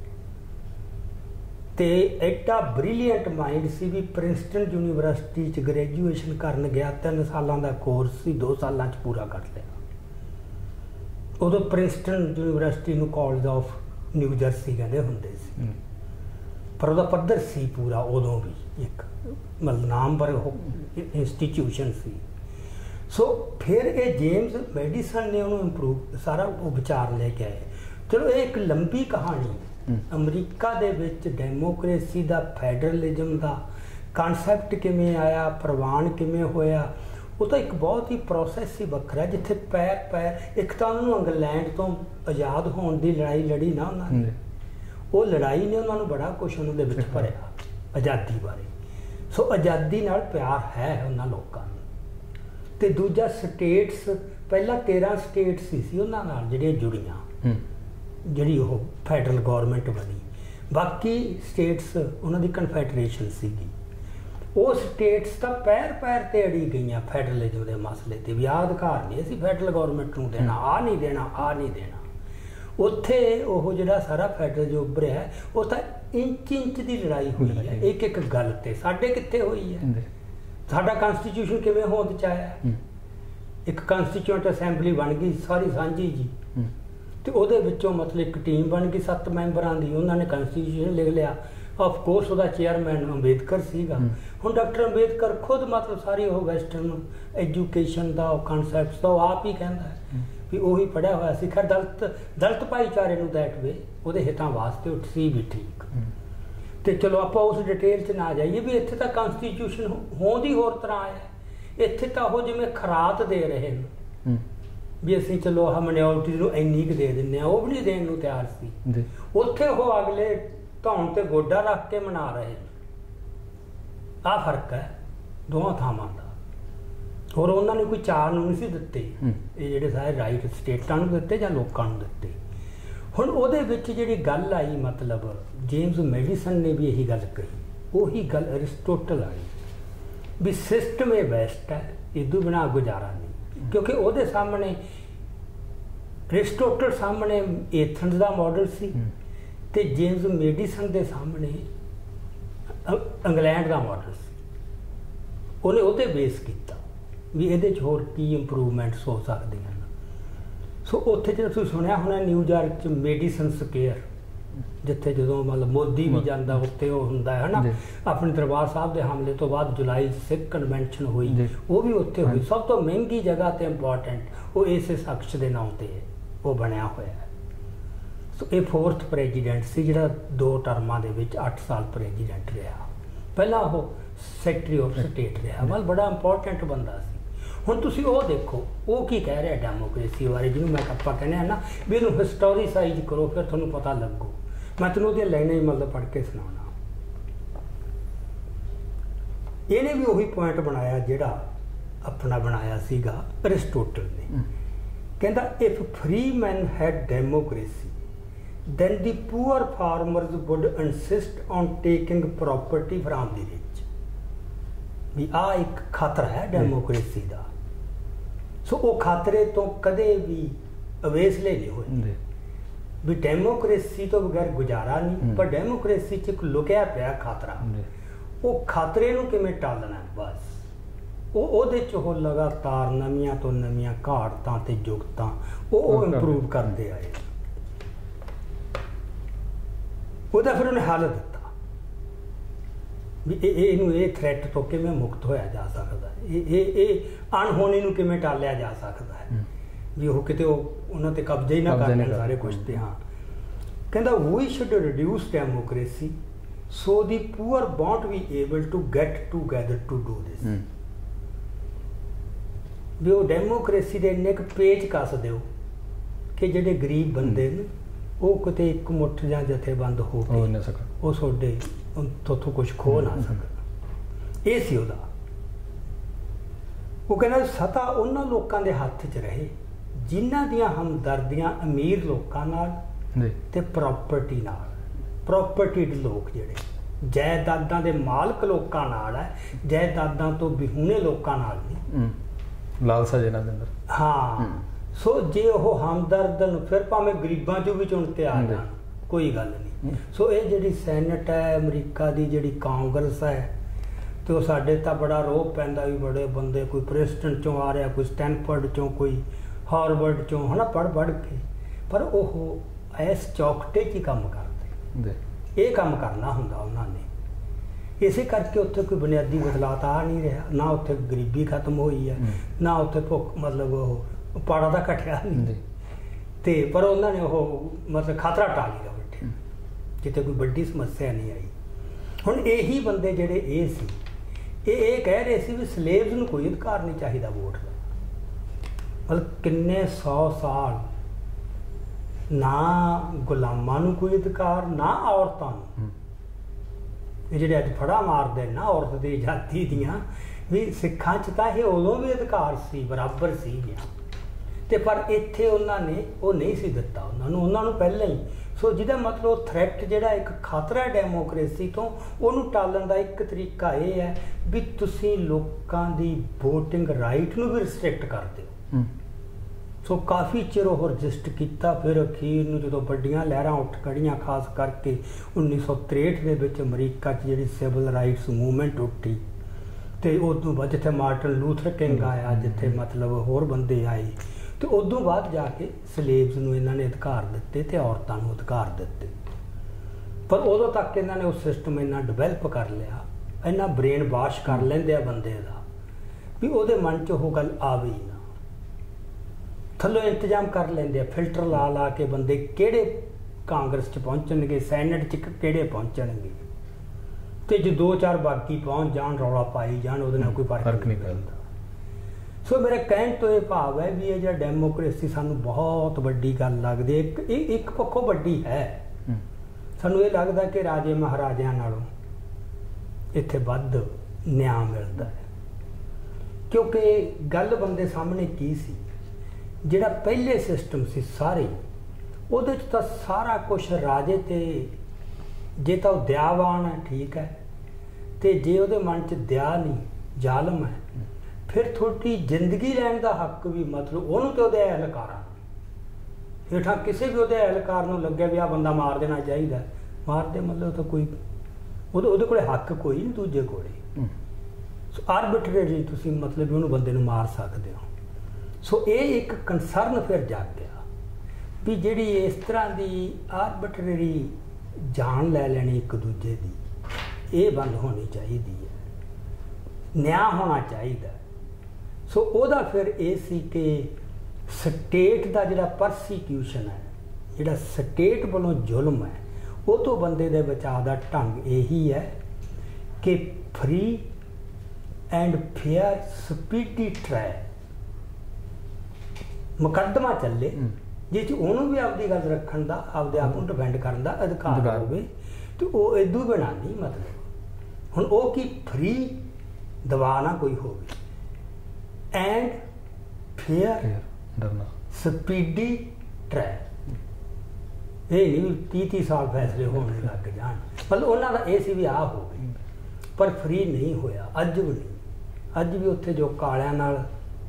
ਤੇ ਐਡਾ ਬ੍ਰਿਲੀਅੰਟ ਮਾਈਂਡ ਸੀ ਵੀ ਪ੍ਰਿੰਸਟਨ ਯੂਨੀਵਰਸਿਟੀ 'ਚ ਗ੍ਰੈਜੂਏਸ਼ਨ ਕਰਨ ਗਿਆ, 3 ਸਾਲਾਂ ਦਾ ਕੋਰਸ ਸੀ, 2 ਸਾਲਾਂ 'ਚ ਪੂਰਾ ਕਰ ਲਿਆ। ਉਦੋਂ ਪ੍ਰਿੰਸਟਨ ਯੂਨੀਵਰਸਿਟੀ ਨੂੰ ਕਾਲਜ ਆਫ ਨਿਊ ਜਰਸੀ ਕਹਿੰਦੇ ਹੁੰਦੇ ਸੀ, ਪਰ ਉਹਦਾ ਪੱਧਰ ਸੀ ਪੂਰਾ ਉਦੋਂ ਵੀ ਇੱਕ ਮਤਲਬ ਨਾਮਵਰ ਇੰਸਟੀਟਿਊਸ਼ਨ ਸੀ। ਸੋ ਫਿਰ ਇਹ ਜੇਮਸ ਮੈਡੀਸਨ ਨੇ ਉਹਨੂੰ ਇੰਪਰੂਵ ਸਾਰਾ ਉਹ ਵਿਚਾਰ ਲੈ ਕੇ ਆਏ। ਚਲੋ ਇਹ ਇੱਕ ਲੰਬੀ ਕਹਾਣੀ, ਅਮਰੀਕਾ ਦੇ ਵਿੱਚ ਡੈਮੋਕ੍ਰੇਸੀ ਦਾ, ਫੈਡਰਲਿਜ਼ਮ ਦਾ ਕਨਸੈਪਟ ਕਿਵੇਂ ਆਇਆ, ਪ੍ਰਵਾਨ ਕਿਵੇਂ ਹੋਇਆ, ਉਹ ਤਾਂ ਇੱਕ ਬਹੁਤ ਹੀ ਪ੍ਰੋਸੈਸ ਹੀ ਵੱਖਰਾ। ਜਿੱਥੇ ਪੈਰ ਇੱਕ ਤਾਂ ਉਹਨਾਂ ਨੂੰ ਇੰਗਲੈਂਡ ਤੋਂ ਆਜ਼ਾਦ ਹੋਣ ਦੀ ਲੜਾਈ ਲੜੀ ਨਾ ਉਹਨਾਂ ਨੇ, ਉਹ ਲੜਾਈ ਨੇ ਉਹਨਾਂ ਨੂੰ ਬੜਾ ਕੁਛ ਉਹਨਾਂ ਦੇ ਵਿੱਚ ਭਰਿਆ ਆਜ਼ਾਦੀ ਬਾਰੇ। ਸੋ ਆਜ਼ਾਦੀ ਨਾਲ ਪਿਆਰ ਹੈ ਉਹਨਾਂ ਲੋਕਾਂ ਨੂੰ, ਤੇ ਦੂਜਾ ਸਟੇਟਸ ਪਹਿਲਾਂ 13 ਸਟੇਟਸ ਸੀ ਉਹਨਾਂ ਨਾਲ ਜਿਹੜੀਆਂ ਜੁੜੀਆਂ, ਜਿਹੜੀ ਉਹ ਫੈਡਰਲ ਗੌਰਮੈਂਟ ਬਣੀ। ਬਾਕੀ ਸਟੇਟਸ ਉਹਨਾਂ ਦੀ ਕਨਫੈਡਰੇਸ਼ਨ ਸੀਗੀ। ਉਹ ਸਟੇਟਸ ਤਾਂ ਪੈਰ ਤੇ ਅੜੀ ਗਈਆਂ ਫੈਡਰਲਿਜ਼ਮ ਦੇ ਮਸਲੇ ਤੇ ਵੀ ਆਹ ਅਧਿਕਾਰ ਨਹੀਂ ਅਸੀਂ ਫੈਡਰਲ ਗੌਰਮੈਂਟ ਨੂੰ ਦੇਣਾ, ਆਹ ਨਹੀਂ ਦੇਣਾ, ਆਹ ਨਹੀਂ ਦੇਣਾ। ਉੱਥੇ ਉਹ ਜਿਹੜਾ ਸਾਰਾ ਫੈਡਰਲ ਜੋ ਉੱਭਰਿਆ ਉਹ ਤਾਂ ਇੰਚ ਦੀ ਲੜਾਈ ਹੋਈ ਹੈ ਇੱਕ ਗੱਲ ਤੇ। ਸਾਡੇ ਕਿੱਥੇ ਹੋਈ ਹੈ? ਸਾਡਾ ਕਨਸਟੀਟਿਊਸ਼ਨ ਕਿਵੇਂ ਹੋਂਦ ਚ ਆਇਆ? ਇੱਕ ਕਨਸਟੀਟਿਊਂਟ ਅਸੈਂਬਲੀ ਬਣ ਗਈ ਸਾਰੀ ਸਾਂਝੀ ਜੀ, ਤੇ ਉਹਦੇ ਵਿੱਚੋਂ ਮਤਲਬ ਇੱਕ ਟੀਮ ਬਣ ਗਈ 7 ਮੈਂਬਰਾਂ ਦੀ, ਉਹਨਾਂ ਨੇ ਕਨਸਟੀਟਿਊਸ਼ਨ ਲਿਖ ਲਿਆ। ਆਫ ਕੋਰਸ ਉਹਦਾ ਚੇਅਰਮੈਨ ਅੰਬੇਦਕਰ ਸੀਗਾ। ਹੁਣ ਡਾਕਟਰ ਅੰਬੇਦਕਰ ਖੁਦ ਮਤਲਬ ਸਾਰੀ ਉਹ ਵੈਸਟਰਨ ਐਜੂਕੇਸ਼ਨ ਦਾ ਉਹ ਕਨਸੈਪਟਸ ਦਾ ਉਹ ਆਪ ਹੀ ਕਹਿੰਦਾ ਹੈ ਵੀ ਉਹੀ ਪੜ੍ਹਿਆ ਹੋਇਆ ਸੀ। ਖੈਰ ਦਲਿਤ ਭਾਈਚਾਰੇ ਨੂੰ ਦੈਟ ਵੇ ਉਹਦੇ ਹਿੱਤਾਂ ਵਾਸਤੇ ਉੱਠ ਸੀ ਵੀ ਠੀਕ। ਤੇ ਚਲੋ ਆਪਾਂ ਉਸ ਡਿਟੇਲ 'ਚ ਨਾ ਜਾਈਏ ਵੀ ਇੱਥੇ ਤਾਂ ਕਨਸਟੀਟਿਊਸ਼ਨ ਹੋਂਦ ਹੀ ਹੋਰ ਤਰ੍ਹਾਂ ਆਇਆ। ਇੱਥੇ ਤਾਂ ਉਹ ਜਿਵੇਂ ਖਰਾਤ ਦੇ ਰਹੇ ਨੇ ਵੀ ਅਸੀਂ ਚਲੋ ਆਹ ਮਾਈਨੋਰਟੀ ਨੂੰ ਇੰਨੀ ਕੁ ਦੇ ਦਿੰਦੇ ਹਾਂ, ਉਹ ਵੀ ਨਹੀਂ ਦੇਣ ਨੂੰ ਤਿਆਰ ਸੀ। ਉੱਥੇ ਉਹ ਅਗਲੇ ਧੌਣ ਤੇ ਗੋਡਾ ਰੱਖ ਕੇ ਮਨਾ ਰਹੇ ਨੇ। ਆਹ ਫਰਕ ਹੈ ਦੋਵਾਂ ਥਾਵਾਂ ਦਾ। ਹੋਰ ਉਹਨਾਂ ਨੇ ਕੋਈ ਚਾਰ ਨੂੰ ਨਹੀਂ ਸੀ ਦਿੱਤੇ, ਇਹ ਜਿਹੜੇ ਸਾਰੇ ਰਾਈਟ ਸਟੇਟਾਂ ਨੂੰ ਦਿੱਤੇ ਜਾਂ ਲੋਕਾਂ ਨੂੰ ਦਿੱਤੇ। ਹੁਣ ਉਹਦੇ ਵਿੱਚ ਜਿਹੜੀ ਗੱਲ ਆਈ ਮਤਲਬ ਜੇਮਸ ਮੈਡੀਸਨ ਨੇ ਵੀ ਇਹੀ ਗੱਲ ਕਹੀ, ਉਹੀ ਗੱਲ ਅਰਿਸਟੋਟਲ ਆਈ ਵੀ ਸਿਸਟਮ ਇਹ ਬੈਸਟ ਹੈ, ਇਦੋਂ ਬਿਨਾਂ ਗੁਜ਼ਾਰਾ ਨਹੀਂ। ਕਿਉਂਕਿ ਉਹਦੇ ਸਾਹਮਣੇ ਅਰਿਸਟੋਟਲ ਸਾਹਮਣੇ ਐਥਨਸ ਦਾ ਮਾਡਲ ਸੀ ਤੇ ਜੇਮਸ ਮੈਡੀਸਨ ਦੇ ਸਾਹਮਣੇ ਇੰਗਲੈਂਡ ਦਾ ਮਾਡਲ ਸੀ। ਉਹਨੇ ਉਹਤੇ ਬੇਸ ਕੀਤਾ ਵੀ ਇਹਦੇ 'ਚ ਹੋਰ ਕੀ ਇੰਪਰੂਵਮੈਂਟਸ ਹੋ ਸਕਦੀਆਂ ਨੇ। ਸੋ ਉੱਥੇ ਜਿਹੜਾ ਤੁਸੀਂ ਸੁਣਿਆ ਹੋਣਾ ਨਿਊਯਾਰਕ 'ਚ ਮੈਡੀਸਨ ਸਕੁਅਰ, ਜਿੱਥੇ ਜਦੋਂ ਮਤਲਬ ਮੋਦੀ ਵੀ ਜਾਂਦਾ ਉੱਥੇ ਉਹ ਹੁੰਦਾ ਹੈ ਨਾ, ਆਪਣੇ ਦਰਬਾਰ ਸਾਹਿਬ ਦੇ ਹਮਲੇ ਤੋਂ ਬਾਅਦ ਜੁਲਾਈ ਸਿੱਖ ਕਨਵੈਨਸ਼ਨ ਹੋਈ, ਉਹ ਵੀ ਉੱਥੇ ਹੋਈ। ਸਭ ਤੋਂ ਮਹਿੰਗੀ ਜਗ੍ਹਾ ਤੇ ਇੰਪੋਰਟੈਂਟ ਉਹ ਇਸੇ ਸ਼ਖਸ ਦੇ ਨਾਂ ਤੇ ਉਹ ਬਣਿਆ ਹੋਇਆ ਹੈ। ਸੋ ਇਹ 4th ਪ੍ਰੈਜ਼ੀਡੈਂਟ ਸੀ ਜਿਹੜਾ 2 ਟਰਮਾਂ ਦੇ ਵਿੱਚ 8 ਸਾਲ ਪ੍ਰੈਜ਼ੀਡੈਂਟ ਰਿਹਾ। ਪਹਿਲਾਂ ਉਹ ਸੈਕਟਰੀ ਆਫ ਸਟੇਟ ਰਿਹਾ, ਮਤਲਬ ਬੜਾ ਇੰਪੋਰਟੈਂਟ ਬੰਦਾ ਸੀ। ਹੁਣ ਤੁਸੀਂ ਉਹ ਦੇਖੋ ਉਹ ਕੀ ਕਹਿ ਰਿਹਾ ਡੈਮੋਕ੍ਰੇਸੀ ਬਾਰੇ, ਜਿਹਨੂੰ ਮੈਂ ਆਪਾਂ ਕਹਿੰਦੇ ਹਾਂ ਨਾ ਵੀ ਇਹਨੂੰ ਹਿਸਟੋਰੀਸਾਈਜ਼ ਕਰੋ ਫਿਰ ਤੁਹਾਨੂੰ ਪਤਾ ਲੱਗੂ। ਮੈਂ ਤੈਨੂੰ ਉਹਦੀਆਂ ਲਾਈਨਾਂ ਹੀ ਮਤਲਬ ਪੜ੍ਹ ਕੇ ਸੁਣਾਉਣਾ। ਇਹਨੇ ਵੀ ਉਹੀ ਪੁਆਇੰਟ ਬਣਾਇਆ ਜਿਹੜਾ ਆਪਣਾ ਬਣਾਇਆ ਸੀਗਾ ਅਰਿਸਟੋਟਲ ਨੇ। ਕਹਿੰਦਾ if free man had democracy then the poor farmers would insist on taking property from the rich। ਵੀ ਆ ਇੱਕ ਖਤਰਾ ਹੈ ਡੈਮੋਕ੍ਰੇਸੀ ਦਾ। ਸੋ ਉਹ ਖਤਰੇ ਤੋਂ ਕਦੇ ਵੀ ਅਵੇਸਲੇ ਨਹੀਂ ਹੋਏ ਵੀ ਡੈਮੋਕ੍ਰੇਸੀ ਤੋਂ ਬਗੈਰ ਗੁਜ਼ਾਰਾ ਨਹੀਂ, ਪਰ ਡੈਮੋਕ੍ਰੇਸੀ 'ਚ ਇੱਕ ਲੁਕਿਆ ਪਿਆ ਖਤਰਾ। ਉਹ ਖਤਰੇ ਨੂੰ ਕਿਵੇਂ ਟਾਲਣਾ, ਬਸ ਉਹਦੇ 'ਚ ਉਹ ਲਗਾਤਾਰ ਨਵੀਆਂ ਤੋਂ ਨਵੀਆਂ ਘਾੜਤਾਂ ਤੇ ਜੁਗਤਾਂ ਉਹ ਇੰਪਰੂਵ ਕਰਦੇ ਆਏ। ਉਹਦਾ ਫਿਰ ਉਹਨੇ ਹੱਲ ਦਿੱਤਾ ਵੀ ਇਹਨੂੰ ਇਹ ਥ੍ਰੈਟ ਤੋਂ ਕਿਵੇਂ ਮੁਕਤ ਹੋਇਆ ਜਾ ਸਕਦਾ, ਇਹ ਅਣਹੋਣੀ ਨੂੰ ਕਿਵੇਂ ਟਾਲਿਆ ਜਾ ਸਕਦਾ ਹੈ ਵੀ ਉਹ ਕਿਤੇ ਉਹਨਾਂ ਤੇ ਕਬਜ਼ਾ ਹੀ ਨਾ ਕਰ ਲੈਣ ਸਾਰੇ ਕੁਛ ਤੇ। ਹਾਂ ਕਹਿੰਦਾ ਵੀ should reduce democracy so the poor won't be able to get together to do this. ਵੀ ਉਹ ਡੈਮੋਕ੍ਰੇਸੀ ਦੇ ਇੰਨੇ ਕੁ ਪੇਚ ਕੱਸ ਦਿਓ ਕਿ ਜਿਹੜੇ ਗਰੀਬ ਬੰਦੇ ਨੇ ਉਹ ਕਿਤੇ ਇੱਕ ਮੁੱਠ ਜਾਂ ਜਥੇਬੰਦ ਹੋ ਕੇ ਉਹ ਤੁਹਾਡੇ ਤੋਂ ਕੁਝ ਖੋ ਨਾ ਸਕਣ। ਇਹ ਸੀ ਉਹਦਾ। ਉਹ ਕਹਿੰਦਾ ਸਤਾ ਉਹਨਾਂ ਲੋਕਾਂ ਦੇ ਹੱਥ 'ਚ ਰਹੇ ਜਿਨ੍ਹਾਂ ਦੀਆਂ ਹਮਦਰਦੀਆਂ ਅਮੀਰ ਲੋਕਾਂ ਨਾਲ ਤੇ ਪ੍ਰਾਪਰਟੀ ਨਾਲ। ਪ੍ਰਾਪਰਟੀਡ ਲੋਕ ਜਿਹੜੇ ਜਾਇਦਾਦਾਂ ਦੇ ਮਾਲਕ ਲੋਕਾਂ ਨਾਲ ਹੈ, ਜਾਇਦਾਦਾਂ ਤੋਂ ਵਿਹੂਣੇ ਲੋਕਾਂ ਨਾਲ ਨਹੀਂ। ਲਾਲਸਾ ਜਿਹਨਾਂ ਦੇ ਅੰਦਰ। ਹਾਂ ਸੋ ਜੇ ਉਹ ਹਮਦਰਦ ਫਿਰ ਭਾਵੇਂ ਗਰੀਬਾਂ 'ਚੋਂ ਵੀ ਚੁਣ ਕੇ ਆ ਜਾਣ ਕੋਈ ਗੱਲ ਨਹੀਂ। ਸੋ ਇਹ ਜਿਹੜੀ ਸੈਨੇਟ ਹੈ ਅਮਰੀਕਾ ਦੀ, ਜਿਹੜੀ ਕਾਂਗਰਸ ਹੈ, ਤੇ ਉਹ ਸਾਡੇ ਤਾਂ ਬੜਾ ਰੋਹ ਪੈਂਦਾ ਵੀ ਬੜੇ ਬੰਦੇ ਕੋਈ ਪ੍ਰਿੰਸਟਨ 'ਚੋਂ ਆ ਰਿਹਾ, ਕੋਈ ਸਟੈਨਫੋਰਡ 'ਚੋਂ, ਕੋਈ ਹਾਰਵਰਡ 'ਚੋਂ ਹੈ ਨਾ ਪੜ੍ਹ ਕੇ, ਪਰ ਉਹ ਇਸ ਚੌਕਟੇ 'ਚ ਹੀ ਕੰਮ ਕਰਦੇ। ਇਹ ਕੰਮ ਕਰਨਾ ਹੁੰਦਾ ਉਹਨਾਂ ਨੇ। ਇਸੇ ਕਰਕੇ ਉੱਥੇ ਕੋਈ ਬੁਨਿਆਦੀ ਬਦਲਾਅ ਤਾਂ ਆ ਨਹੀਂ ਰਿਹਾ, ਨਾ ਉੱਥੇ ਗਰੀਬੀ ਖਤਮ ਹੋਈ ਹੈ, ਨਾ ਉੱਥੇ ਭੁੱਖ ਮਤਲਬ ਉਹ ਪਾੜਾ ਦਾ ਘਟਿਆ ਨਹੀਂ ਤੇ ਪਰ ਉਹਨਾਂ ਨੇ ਉਹ ਮਤਲਬ ਖਤਰਾ ਟਾਲ ਲਿਆ ਬੈਠੇ, ਜਿੱਥੇ ਕੋਈ ਵੱਡੀ ਸਮੱਸਿਆ ਨਹੀਂ ਆਈ। ਹੁਣ ਇਹੀ ਬੰਦੇ ਜਿਹੜੇ ਇਹ ਸੀ ਇਹ ਕਹਿ ਰਹੇ ਸੀ ਵੀ ਸਲੇਵਸ ਨੂੰ ਕੋਈ ਅਧਿਕਾਰ ਨਹੀਂ ਚਾਹੀਦਾ ਵੋਟ ਦਾ। ਮਤਲਬ ਕਿੰਨੇ 100 ਸਾਲ ਨਾ ਗੁਲਾਮਾਂ ਨੂੰ ਕੋਈ ਅਧਿਕਾਰ, ਨਾ ਔਰਤਾਂ ਨੂੰ। ਇਹ ਜਿਹੜੇ ਅੱਜ ਫੜਾ ਮਾਰਦੇ ਨਾ ਔਰਤ ਦੀ ਆਜ਼ਾਦੀ ਦੀਆਂ, ਵੀ ਸਿੱਖਾਂ 'ਚ ਤਾਂ ਇਹ ਉਦੋਂ ਵੀ ਅਧਿਕਾਰ ਸੀ, ਬਰਾਬਰ ਸੀ ਗਿਆ, ਤੇ ਪਰ ਇੱਥੇ ਉਹਨਾਂ ਨੇ ਉਹ ਨਹੀਂ ਸੀ ਦਿੱਤਾ ਉਹਨਾਂ ਨੂੰ ਪਹਿਲਾਂ ਹੀ। ਸੋ ਜਿਹਦਾ ਮਤਲਬ ਥ੍ਰੈਟ ਜਿਹੜਾ ਇੱਕ ਖਤਰਾ ਡੈਮੋਕ੍ਰੇਸੀ ਤੋਂ, ਉਹਨੂੰ ਟਾਲਣ ਦਾ ਇੱਕ ਤਰੀਕਾ ਇਹ ਹੈ ਵੀ ਤੁਸੀਂ ਲੋਕਾਂ ਦੀ ਵੋਟਿੰਗ ਰਾਈਟ ਨੂੰ ਵੀ ਰਿਸਟ੍ਰਿਕਟ ਕਰਦੇ ਹੋ। ਸੋ ਕਾਫੀ ਚਿਰ ਉਹ ਰਜਿਸਟ ਕੀਤਾ, ਫਿਰ ਅਖੀਰ ਨੂੰ ਜਦੋਂ ਵੱਡੀਆਂ ਲਹਿਰਾਂ ਉੱਠ ਖੜੀਆਂ, ਖਾਸ ਕਰਕੇ 1963 ਦੇ ਵਿੱਚ ਅਮਰੀਕਾ 'ਚ ਜਿਹੜੀ ਸਿਵਲ ਰਾਈਟਸ ਮੂਵਮੈਂਟ ਉੱਠੀ, ਤੇ ਉਦੋਂ ਬਾਅਦ ਜਿੱਥੇ ਮਾਰਟਨ ਲੂਥਰ ਕਿੰਗ ਆਇਆ, ਜਿੱਥੇ ਮਤਲਬ ਹੋਰ ਬੰਦੇ ਆਏ, ਤੇ ਉਦੋਂ ਬਾਅਦ ਜਾ ਕੇ ਸਲੇਵਸ ਨੂੰ ਇਹਨਾਂ ਨੇ ਅਧਿਕਾਰ ਦਿੱਤੇ ਤੇ ਔਰਤਾਂ ਨੂੰ ਅਧਿਕਾਰ ਦਿੱਤੇ। ਪਰ ਉਦੋਂ ਤੱਕ ਇਹਨਾਂ ਨੇ ਉਹ ਸਿਸਟਮ ਇੰਨਾ ਡਿਵੈਲਪ ਕਰ ਲਿਆ, ਇੰਨਾ ਬ੍ਰੇਨ ਵਾਸ਼ ਕਰ ਲੈਂਦੇ ਆ ਬੰਦੇ ਦਾ, ਵੀ ਉਹਦੇ ਮਨ 'ਚ ਉਹ ਗੱਲ ਆਵੇ ਹੀ ਨਾ। ਥੱਲੋਂ ਇੰਤਜ਼ਾਮ ਕਰ ਲੈਂਦੇ ਆ, ਫਿਲਟਰ ਲਾ ਲਾ ਕੇ ਬੰਦੇ ਕਿਹੜੇ ਕਾਂਗਰਸ 'ਚ ਪਹੁੰਚਣਗੇ, ਸੈਨੇਟ 'ਚ ਕਿਹੜੇ ਪਹੁੰਚਣਗੇ, ਤੇ ਜੇ 2-4 ਬਾਕੀ ਪਹੁੰਚ ਜਾਣ, ਰੌਲਾ ਪਾਈ ਜਾਣ, ਉਹਦੇ ਨਾਲ ਕੋਈ ਫਰਕ ਨਹੀਂ ਪੈਂਦਾ। ਸੋ ਮੇਰੇ ਕਹਿਣ ਤੋਂ ਇਹ ਭਾਵ ਹੈ ਵੀ ਇਹ ਜਿਹੜਾ ਡੈਮੋਕ੍ਰੇਸੀ ਸਾਨੂੰ ਬਹੁਤ ਵੱਡੀ ਗੱਲ ਲੱਗਦੀ ਹੈ। ਇੱਕ ਪੱਖੋਂ ਵੱਡੀ ਹੈ, ਸਾਨੂੰ ਇਹ ਲੱਗਦਾ ਕਿ ਰਾਜੇ ਮਹਾਰਾਜਿਆਂ ਨਾਲੋਂ ਇੱਥੇ ਵੱਧ ਨਿਆਂ ਮਿਲਦਾ ਹੈ, ਕਿਉਂਕਿ ਗੱਲ ਬੰਦੇ ਸਾਹਮਣੇ ਕੀ ਸੀ, ਜਿਹੜਾ ਪਹਿਲੇ ਸਿਸਟਮ ਸੀ ਸਾਰੇ, ਉਹਦੇ 'ਚ ਤਾਂ ਸਾਰਾ ਕੁਛ ਰਾਜੇ ਤੇ, ਜੇ ਤਾਂ ਉਹ ਦਿਆਵਾਨ ਹੈ ਠੀਕ ਹੈ, ਤੇ ਜੇ ਉਹਦੇ ਮਨ 'ਚ ਦਿਆ ਨਹੀਂ, ਜ਼ਾਲਮ ਹੈ, ਫਿਰ ਤੁਹਾਡੀ ਜ਼ਿੰਦਗੀ ਲੈਣ ਦਾ ਹੱਕ ਵੀ ਮਤਲਬ ਉਹਨੂੰ ਤੇ ਉਹਦੇ ਅਹਿਲਕਾਰਾਂ ਨੂੰ, ਹੇਠਾਂ ਕਿਸੇ ਵੀ ਉਹਦੇ ਅਹਿਲਕਾਰ ਨੂੰ ਲੱਗਿਆ ਵੀ ਆਹ ਬੰਦਾ ਮਾਰ ਦੇਣਾ ਚਾਹੀਦਾ, ਮਾਰ ਦੇ ਮਤਲਬ ਤਾਂ ਕੋਈ ਉਹਦੇ ਕੋਲੇ ਹੱਕ ਕੋਈ ਨਹੀਂ ਦੂਜੇ ਕੋਲੇ। ਸੋ ਆਰਬਿਟਰੇਰੀ ਤੁਸੀਂ ਮਤਲਬ ਉਹਨੂੰ ਬੰਦੇ ਨੂੰ ਮਾਰ ਸਕਦੇ ਹੋ। ਸੋ ਇਹ ਇੱਕ ਕੰਸਰਨ ਫਿਰ ਜਾਗ ਗਿਆ ਵੀ ਜਿਹੜੀ ਇਸ ਤਰ੍ਹਾਂ ਦੀ ਆਰਬਿਟਰੇਰੀ ਜਾਨ ਲੈ ਲੈਣੀ ਇੱਕ ਦੂਜੇ ਦੀ, ਇਹ ਬੰਦ ਹੋਣੀ ਚਾਹੀਦੀ ਹੈ, ਨਿਆਂ ਹੋਣਾ ਚਾਹੀਦਾ। ਸੋ ਉਹਦਾ ਫਿਰ ਇਹ ਸੀ ਕਿ ਸਟੇਟ ਦਾ ਜਿਹੜਾ ਪਰਸੀਕਿਊਸ਼ਨ ਹੈ, ਜਿਹੜਾ ਸਟੇਟ ਵੱਲੋਂ ਜ਼ੁਲਮ ਹੈ, ਉਹ ਤੋਂ ਬੰਦੇ ਦੇ ਬਚਾਅ ਦਾ ਢੰਗ ਇਹੀ ਹੈ ਕਿ free and fair speedy trial ਮੁਕੱਦਮਾ ਚੱਲੇ, ਜਿਸ 'ਚ ਉਹਨੂੰ ਵੀ ਆਪਦੀ ਗੱਲ ਰੱਖਣ ਦਾ, ਆਪਦੇ ਆਪ ਨੂੰ ਡਿਫੈਂਡ ਕਰਨ ਦਾ ਅਧਿਕਾਰ ਹੋਵੇ, ਤੇ ਉਹ ਇਦੋਂ ਬਿਨਾਂ ਨਹੀਂ। ਮਤਲਬ ਹੁਣ ਉਹ ਕੀ ਫ੍ਰੀ ਦਵਾ ਨਾ ਕੋਈ ਹੋਵੇ, ਐਂਡ ਫੇਅਰ ਸਪੀਡੀ ਟ੍ਰਾਇਲ, ਇਹ ਨਹੀਂ 30 ਸਾਲ ਫੈਸਲੇ ਹੋਣ ਲੱਗ ਜਾਣ, ਮਤਲਬ ਉਹਨਾਂ ਦਾ ਇਹ ਸੀ ਵੀ ਆਹ ਹੋਵੇ, ਪਰ ਫ੍ਰੀ ਨਹੀਂ ਹੋਇਆ। ਅੱਜ ਵੀ ਨਹੀਂ, ਅੱਜ ਵੀ ਉੱਥੇ ਜੋ ਕਾਲਿਆਂ ਨਾਲ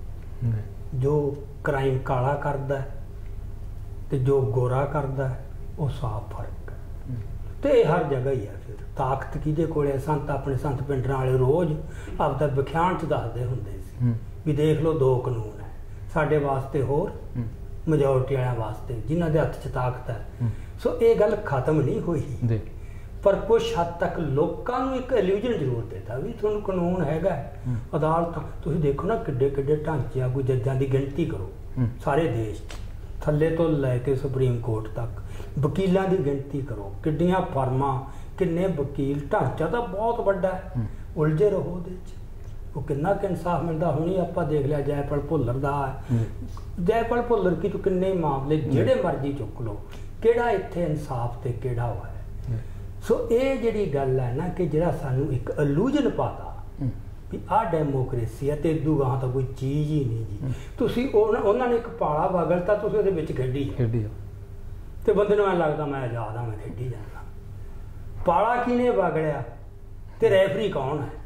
ਜੋ ਕ੍ਰਾਈਮ ਕਾਲਾ ਕਰਦਾ ਤੇ ਜੋ ਗੋਰਾ ਕਰਦਾ, ਉਹ ਸਾਫ਼ ਫਰਕ ਹੈ, ਤੇ ਇਹ ਹਰ ਜਗ੍ਹਾ ਹੀ ਹੈ। ਫਿਰ ਤਾਕਤ ਕਿਹਦੇ ਕੋਲੇ? ਸੰਤ ਆਪਣੇ ਸੰਤ ਪਿੰਡਰਾਂ ਵਾਲੇ ਰੋਜ਼ ਆਪਦਾ ਵਿਖਿਆਨ 'ਚ ਦੱਸਦੇ ਹੁੰਦੇ ਸੀ ਵੀ ਦੇਖ ਲਓ 2 ਕਾਨੂੰਨ ਹੈ, ਸਾਡੇ ਵਾਸਤੇ ਹੋਰ, ਮੈਜੋਰਟੀ ਵਾਲਿਆਂ ਵਾਸਤੇ, ਜਿਨ੍ਹਾਂ ਦੇ ਹੱਥ 'ਚ ਤਾਕਤ ਹੈ। ਸੋ ਇਹ ਗੱਲ ਖਤਮ ਨਹੀਂ ਹੋਈ, ਪਰ ਕੁਝ ਹੱਦ ਤੱਕ ਲੋਕਾਂ ਨੂੰ ਇੱਕ ਇਲੂਜਨ ਜ਼ਰੂਰ ਦਿੱਤਾ ਵੀ ਤੁਹਾਨੂੰ ਕਾਨੂੰਨ ਹੈਗਾ। ਅਦਾਲਤ ਤੁਸੀਂ ਦੇਖੋ ਨਾ, ਕਿੱਡੇ ਕਿੱਡੇ ਢਾਂਚੇ ਆ, ਕੋਈ ਜੱਜਾਂ ਦੀ ਗਿਣਤੀ ਕਰੋ ਸਾਰੇ ਦੇਸ਼ 'ਚ, ਥੱਲੇ ਤੋਂ ਲੈ ਕੇ ਸੁਪਰੀਮ ਕੋਰਟ ਤੱਕ, ਵਕੀਲਾਂ ਦੀ ਗਿਣਤੀ ਕਰੋ, ਕਿੱਡੀਆਂ ਫਰਮਾਂ, ਕਿੰਨੇ ਵਕੀਲ, ਢਾਂਚਾ ਤਾਂ ਬਹੁਤ ਵੱਡਾ ਹੈ। ਉਲਝੇ ਰਹੋ ਉਹਦੇ 'ਚ, ਉਹ ਕਿੰਨਾ ਕੁ ਇਨਸਾਫ ਮਿਲਦਾ। ਹੁਣੀ ਆਪਾਂ ਦੇਖ ਲਿਆ ਜੈਪਾਲ ਭੁੱਲਰ ਦਾ, ਜੈਪਾਲ ਭੁੱਲਰ ਕੀ ਤੂੰ ਕਿੰਨੇ ਮਾਮਲੇ ਜਿਹੜੇ ਮਰਜ਼ੀ ਚੁੱਕ ਲਓ, ਕਿਹੜਾ ਇੱਥੇ ਇਨਸਾਫ ਤੇ ਕਿਹੜਾ ਹੋਇਆ। ਸੋ ਇਹ ਜਿਹੜੀ ਗੱਲ ਹੈ ਨਾ ਕਿ ਜਿਹੜਾ ਸਾਨੂੰ ਇੱਕ ਇਲੂਜਨ ਪਾਤਾ ਵੀ ਆਹ ਡੈਮੋਕ੍ਰੇਸੀ ਹੈ ਤੇ ਇਦੂ ਗਾਹਾਂ ਤਾਂ ਕੋਈ ਚੀਜ਼ ਹੀ ਨਹੀਂ ਜੀ। ਤੁਸੀਂ ਉਹਨਾਂ ਨੇ ਇੱਕ ਪਾਲਾ ਵਗਲਤਾ, ਤੁਸੀਂ ਉਹਦੇ ਵਿੱਚ ਖੇਡੀ ਤੇ ਬੰਦੇ ਨੂੰ ਐਂ ਲੱਗਦਾ ਮੈਂ ਆਜ਼ਾਦ ਹਾਂ, ਮੈਂ ਖੇਡੀ ਜਾਂਦਾ। ਪਾਲਾ ਕਿਹਨੇ ਵਗੜਿਆ ਤੇ ਰੈਫਰੀ ਕੌਣ ਹੈ?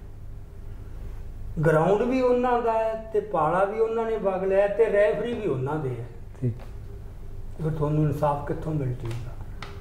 ਗਰਾਊਂਡ ਵੀ ਉਹਨਾਂ ਦਾ ਹੈ ਤੇ ਪਾਲਾ ਵੀ ਉਹਨਾਂ ਨੇ ਵਗ ਲਿਆ ਤੇ ਰੈਫਰੀ ਵੀ ਉਹਨਾਂ ਦੇ ਹੈ। ਫਿਰ ਤੁਹਾਨੂੰ ਇਨਸਾਫ ਕਿੱਥੋਂ ਮਿਲ ਜੂਗਾ?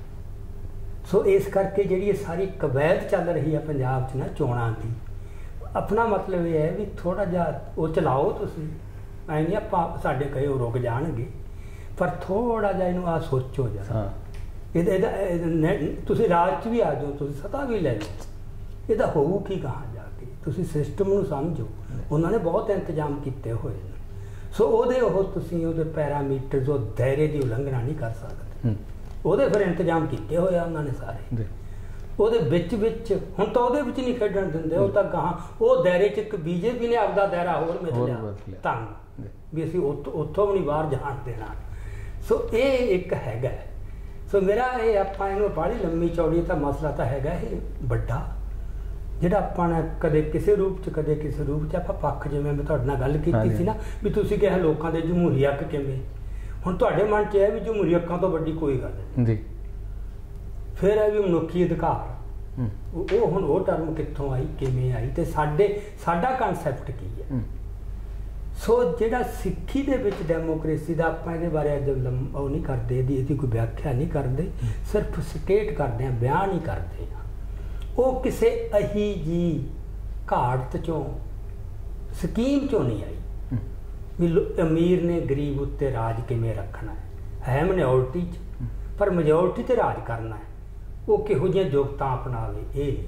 ਸੋ ਇਸ ਕਰਕੇ ਜਿਹੜੀ ਇਹ ਸਾਰੀ ਕਵੈਤ ਚੱਲ ਰਹੀ ਹੈ ਪੰਜਾਬ 'ਚ ਨਾ ਚੋਣਾਂ ਦੀ, ਆਪਣਾ ਮਤਲਬ ਇਹ ਹੈ ਵੀ ਥੋੜ੍ਹਾ ਜਿਹਾ ਉਹ ਚਲਾਓ ਤੁਸੀਂ, ਐਂ ਨਹੀਂ ਆਪਾਂ ਸਾਡੇ ਕਹੇ ਉਹ ਰੁਕ ਜਾਣਗੇ, ਪਰ ਥੋੜ੍ਹਾ ਜਿਹਾ ਇਹਨੂੰ ਆ ਸੋਚੋ ਜਰਾ। ਇਹਦਾ ਤੁਸੀਂ ਰਾਜ 'ਚ ਵੀ ਆ ਜਾਓ, ਤੁਸੀਂ ਸਤਾ ਵੀ ਲੈ ਲਓ, ਇਹਦਾ ਹੋਊ ਕੀ ਕਹਾਂ ਜਾ ਕੇ? ਤੁਸੀਂ ਸਿਸਟਮ ਨੂੰ ਸਮਝੋ, ਉਹਨਾਂ ਨੇ ਬਹੁਤ ਇੰਤਜ਼ਾਮ ਕੀਤੇ ਹੋਏ ਨੇ। ਸੋ ਉਹਦੇ ਤੁਸੀਂ ਉਹਦੇ ਪੈਰਾਮੀਟਰਸ, ਉਹ ਦਾਇਰੇ ਦੀ ਉਲੰਘਣਾ ਨਹੀਂ ਕਰ ਸਕਦੇ। ਉਹਦੇ ਫਿਰ ਇੰਤਜ਼ਾਮ ਕੀਤੇ ਹੋਏ ਆ ਉਹਨਾਂ ਨੇ ਸਾਰੇ, ਉਹਦੇ ਵਿੱਚ ਹੁਣ ਤਾਂ ਉਹਦੇ ਵਿੱਚ ਨਹੀਂ ਖੇਡਣ ਦਿੰਦੇ। ਉਹ ਤਾਂ ਗਾਹਾਂ ਉਹ ਦਾਇਰੇ 'ਚ ਇੱਕ ਬੀਜੇਪੀ ਨੇ ਆਪਦਾ ਦਾਇਰਾ ਹੋਰ ਮਿਲ ਲਿਆ ਤੰਗ, ਵੀ ਅਸੀਂ ਉੱਥੋਂ ਵੀ ਨਹੀਂ ਬਾਹਰ ਜਾਣ ਦੇਣਾ। ਸੋ ਇਹ ਇੱਕ ਹੈਗਾ। ਸੋ ਮੇਰਾ ਇਹ ਆਪਾਂ ਇਹਨੂੰ ਬੜੀ ਲੰਮੀ ਚੌੜੀ ਤਾਂ ਮਸਲਾ ਤਾਂ ਹੈਗਾ ਇਹ ਵੱਡਾ, ਜਿਹੜਾ ਆਪਾਂ ਨੇ ਕਦੇ ਕਿਸੇ ਰੂਪ 'ਚ ਕਦੇ ਕਿਸੇ ਰੂਪ 'ਚ ਆਪਾਂ ਪੱਖ, ਜਿਵੇਂ ਮੈਂ ਤੁਹਾਡੇ ਨਾਲ ਗੱਲ ਕੀਤੀ ਸੀ ਨਾ ਵੀ ਤੁਸੀਂ ਕਿਹਾ ਲੋਕਾਂ ਦੇ ਜਮਹੂਰੀ ਹੱਕ ਕਿਵੇਂ, ਹੁਣ ਤੁਹਾਡੇ ਮਨ 'ਚ ਹੈ ਵੀ ਜਮਹੂਰੀ ਹੱਕਾਂ ਤੋਂ ਵੱਡੀ ਕੋਈ ਗੱਲ ਨਹੀਂ ਜੀ। ਫਿਰ ਹੈ ਵੀ ਮਨੁੱਖੀ ਅਧਿਕਾਰ, ਉਹ ਹੁਣ ਉਹ ਟਰਮ ਕਿੱਥੋਂ ਆਈ, ਕਿਵੇਂ ਆਈ, ਤੇ ਸਾਡਾ ਕਨਸੈਪਟ ਕੀ ਹੈ। ਸੋ ਜਿਹੜਾ ਸਿੱਖੀ ਦੇ ਵਿੱਚ ਡੈਮੋਕ੍ਰੇਸੀ ਦਾ, ਆਪਾਂ ਇਹਦੇ ਬਾਰੇ ਅੱਜ ਉਹ ਨਹੀਂ ਕਰਦੇ, ਇਹਦੀ ਕੋਈ ਵਿਆਖਿਆ ਨਹੀਂ ਕਰਦੇ, ਸਿਰਫ ਸਟੇਟ ਕਰਦੇ ਹਾਂ, ਬਿਆਨ ਹੀ ਕਰਦੇ ਹਾਂ। ਉਹ ਕਿਸੇ ਅਹੀ ਜੀ ਘਾਟ ਚੋਂ, ਸਕੀਮ ਚੋਂ ਨਹੀਂ ਆਈ ਵੀ ਅਮੀਰ ਨੇ ਗਰੀਬ ਉੱਤੇ ਰਾਜ ਕਿਵੇਂ ਰੱਖਣਾ ਹੈ ਮਿਨੋਰਟੀ 'ਚ, ਪਰ ਮੈਜੋਰਟੀ ਤੇ ਰਾਜ ਕਰਨਾ ਹੈ, ਉਹ ਕਿਹੋ ਜਿਹੀਆਂ ਯੋਗਤਾਂ ਅਪਣਾਵੇ। ਇਹ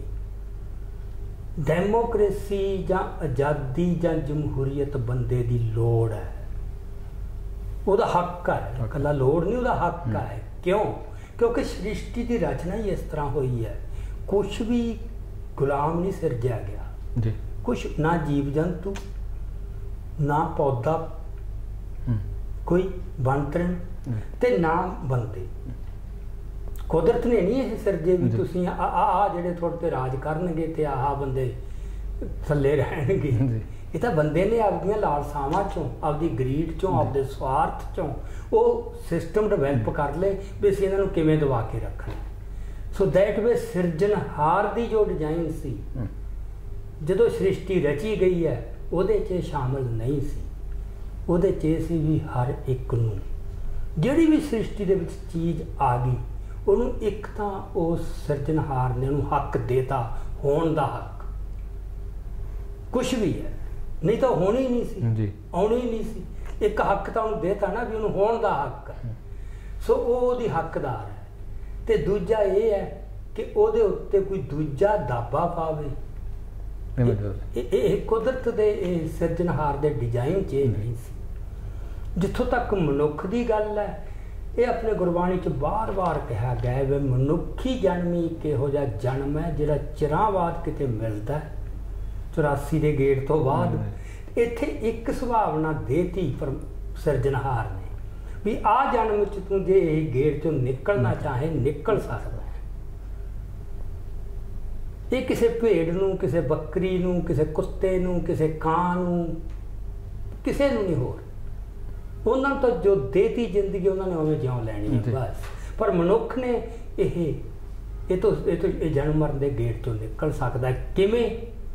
ਡੈਮੋਕ੍ਰੇਸੀ ਜਾਂ ਆਜ਼ਾਦੀ ਜਾਂ ਜਮਹੂਰੀਅਤ ਬੰਦੇ ਦੀ ਲੋੜ ਹੈ, ਉਹਦਾ ਹੱਕ ਹੈ, ਇਕੱਲਾ ਲੋੜ ਨਹੀਂ, ਉਹਦਾ ਹੱਕ ਹੈ। ਕਿਉਂ? ਕਿਉਂਕਿ ਸ੍ਰਿਸ਼ਟੀ ਦੀ ਰਚਨਾ ਹੀ ਇਸ ਤਰ੍ਹਾਂ ਹੋਈ ਹੈ, ਕੁਛ ਵੀ ਗੁਲਾਮ ਨਹੀਂ ਸਿਰਜਿਆ ਗਿਆ ਜੀ, ਕੁਛ ਨਾ ਜੀਵ ਜੰਤੂ, ਨਾ ਪੌਦਾ, ਕੋਈ ਬਣਤਰ ਤੇ ਨਾ ਬੰਦੇ। ਕੁਦਰਤ ਨੇ ਨਹੀਂ ਇਹ ਸਿਰਜੇ ਵੀ ਤੁਸੀਂ ਆ ਜਿਹੜੇ ਤੁਹਾਡੇ ਤੇ ਰਾਜ ਕਰਨਗੇ ਤੇ ਆਹ ਬੰਦੇ ਥੱਲੇ ਰਹਿਣਗੇ। ਇਹ ਤਾਂ ਬੰਦੇ ਨੇ ਆਪਦੀਆਂ ਲਾਲਸਾਵਾਂ ਚੋਂ, ਆਪਦੀ ਗਰੀਡ ਚੋਂ, ਆਪਦੇ ਸਵਾਰਥ ਚੋਂ ਉਹ ਸਿਸਟਮ ਡਿਵੈਲਪ ਕਰ ਲਏ ਵੀ ਅਸੀਂ ਇਹਨਾਂ ਨੂੰ ਕਿਵੇਂ ਦਬਾ ਕੇ ਰੱਖਣਾ। ਸੋ ਦੈਟ ਵੇ ਸਿਰਜਣਹਾਰ ਦੀ ਜੋ ਡਿਜ਼ਾਈਨ ਸੀ, ਜਦੋਂ ਸ੍ਰਿਸ਼ਟੀ ਰਚੀ ਗਈ ਹੈ, ਉਹਦੇ 'ਚ ਸ਼ਾਮਲ ਨਹੀਂ ਸੀ। ਉਹਦੇ 'ਚ ਇਹ ਸੀ ਵੀ ਹਰ ਇੱਕ ਨੂੰ, ਜਿਹੜੀ ਵੀ ਸ੍ਰਿਸ਼ਟੀ ਦੇ ਵਿੱਚ ਚੀਜ਼ ਆ ਗਈ, ਉਹਨੂੰ ਇੱਕ ਤਾਂ ਉਸ ਸਿਰਜਣਹਾਰ ਨੇ ਉਹਨੂੰ ਹੱਕ ਦੇਤਾ, ਹੋਣ ਦਾ ਹੱਕ, ਕੁਛ ਵੀ ਹੈ, ਨਹੀਂ ਤਾਂ ਹੋਣੀ ਨਹੀਂ ਸੀ, ਆਉਣੀ ਨਹੀਂ ਸੀ। ਇੱਕ ਹੱਕ ਤਾਂ ਉਹਨੂੰ ਦੇਤਾ ਨਾ ਵੀ ਉਹਨੂੰ ਹੋਣ ਦਾ ਹੱਕ ਹੈ, ਸੋ ਉਹ ਉਹਦੀ ਹੱਕਦਾਰ ਹੈ। ਤੇ ਦੂਜਾ ਇਹ ਹੈ ਕਿ ਉਹਦੇ ਉੱਤੇ ਕੋਈ ਦੂਜਾ ਦਾਬਾ ਪਾਵੇ, ਇਹ ਕੁਦਰਤ ਦੇ, ਇਹ ਸਿਰਜਣਹਾਰ ਦੇ ਡਿਜ਼ਾਈਨ 'ਚ ਇਹ ਨਹੀਂ ਸੀ। ਜਿੱਥੋਂ ਤੱਕ ਮਨੁੱਖ ਦੀ ਗੱਲ ਹੈ, ਇਹ ਆਪਣੇ ਗੁਰਬਾਣੀ 'ਚ ਬਾਰ-ਬਾਰ ਕਿਹਾ ਗਿਆ ਵੀ ਮਨੁੱਖੀ ਜਨਮ ਇੱਕ ਇਹੋ ਜਿਹਾ ਜਨਮ ਹੈ ਜਿਹੜਾ ਚਿਰਾਂ ਬਾਅਦ ਕਿਤੇ ਮਿਲਦਾ, 84 ਦੇ ਗੇੜ ਤੋਂ ਬਾਅਦ। ਇੱਥੇ ਇੱਕ ਸੁਭਾਵਨਾ ਦੇਤੀ ਪਰ ਸਿਰਜਣਹਾਰ ਨੇ ਵੀ ਆਹ ਜਨਮ 'ਚ ਤੂੰ ਜੇ ਇਹ ਗੇੜ 'ਚੋਂ ਨਿਕਲਣਾ ਚਾਹੇ, ਨਿਕਲ ਸਕਦਾ ਹੈ। ਇਹ ਕਿਸੇ ਭੇਡ ਨੂੰ, ਕਿਸੇ ਬੱਕਰੀ ਨੂੰ, ਕਿਸੇ ਕੁੱਤੇ ਨੂੰ, ਕਿਸੇ ਕਾਂ ਨੂੰ, ਕਿਸੇ ਨੂੰ ਨਹੀਂ, ਹੋਰ ਉਹਨਾਂ ਨੂੰ ਤਾਂ ਜੋ ਦੇਤੀ ਜ਼ਿੰਦਗੀ ਉਹਨਾਂ ਨੇ ਉਵੇਂ ਜਿਉਂ ਲੈਣੀ ਹੈ ਬਸ। ਪਰ ਮਨੁੱਖ ਨੇ ਇਹ ਜਨਮ ਮਰਨ ਦੇ ਗੇੜ ਤੋਂ ਨਿਕਲ ਸਕਦਾ ਕਿਵੇਂ?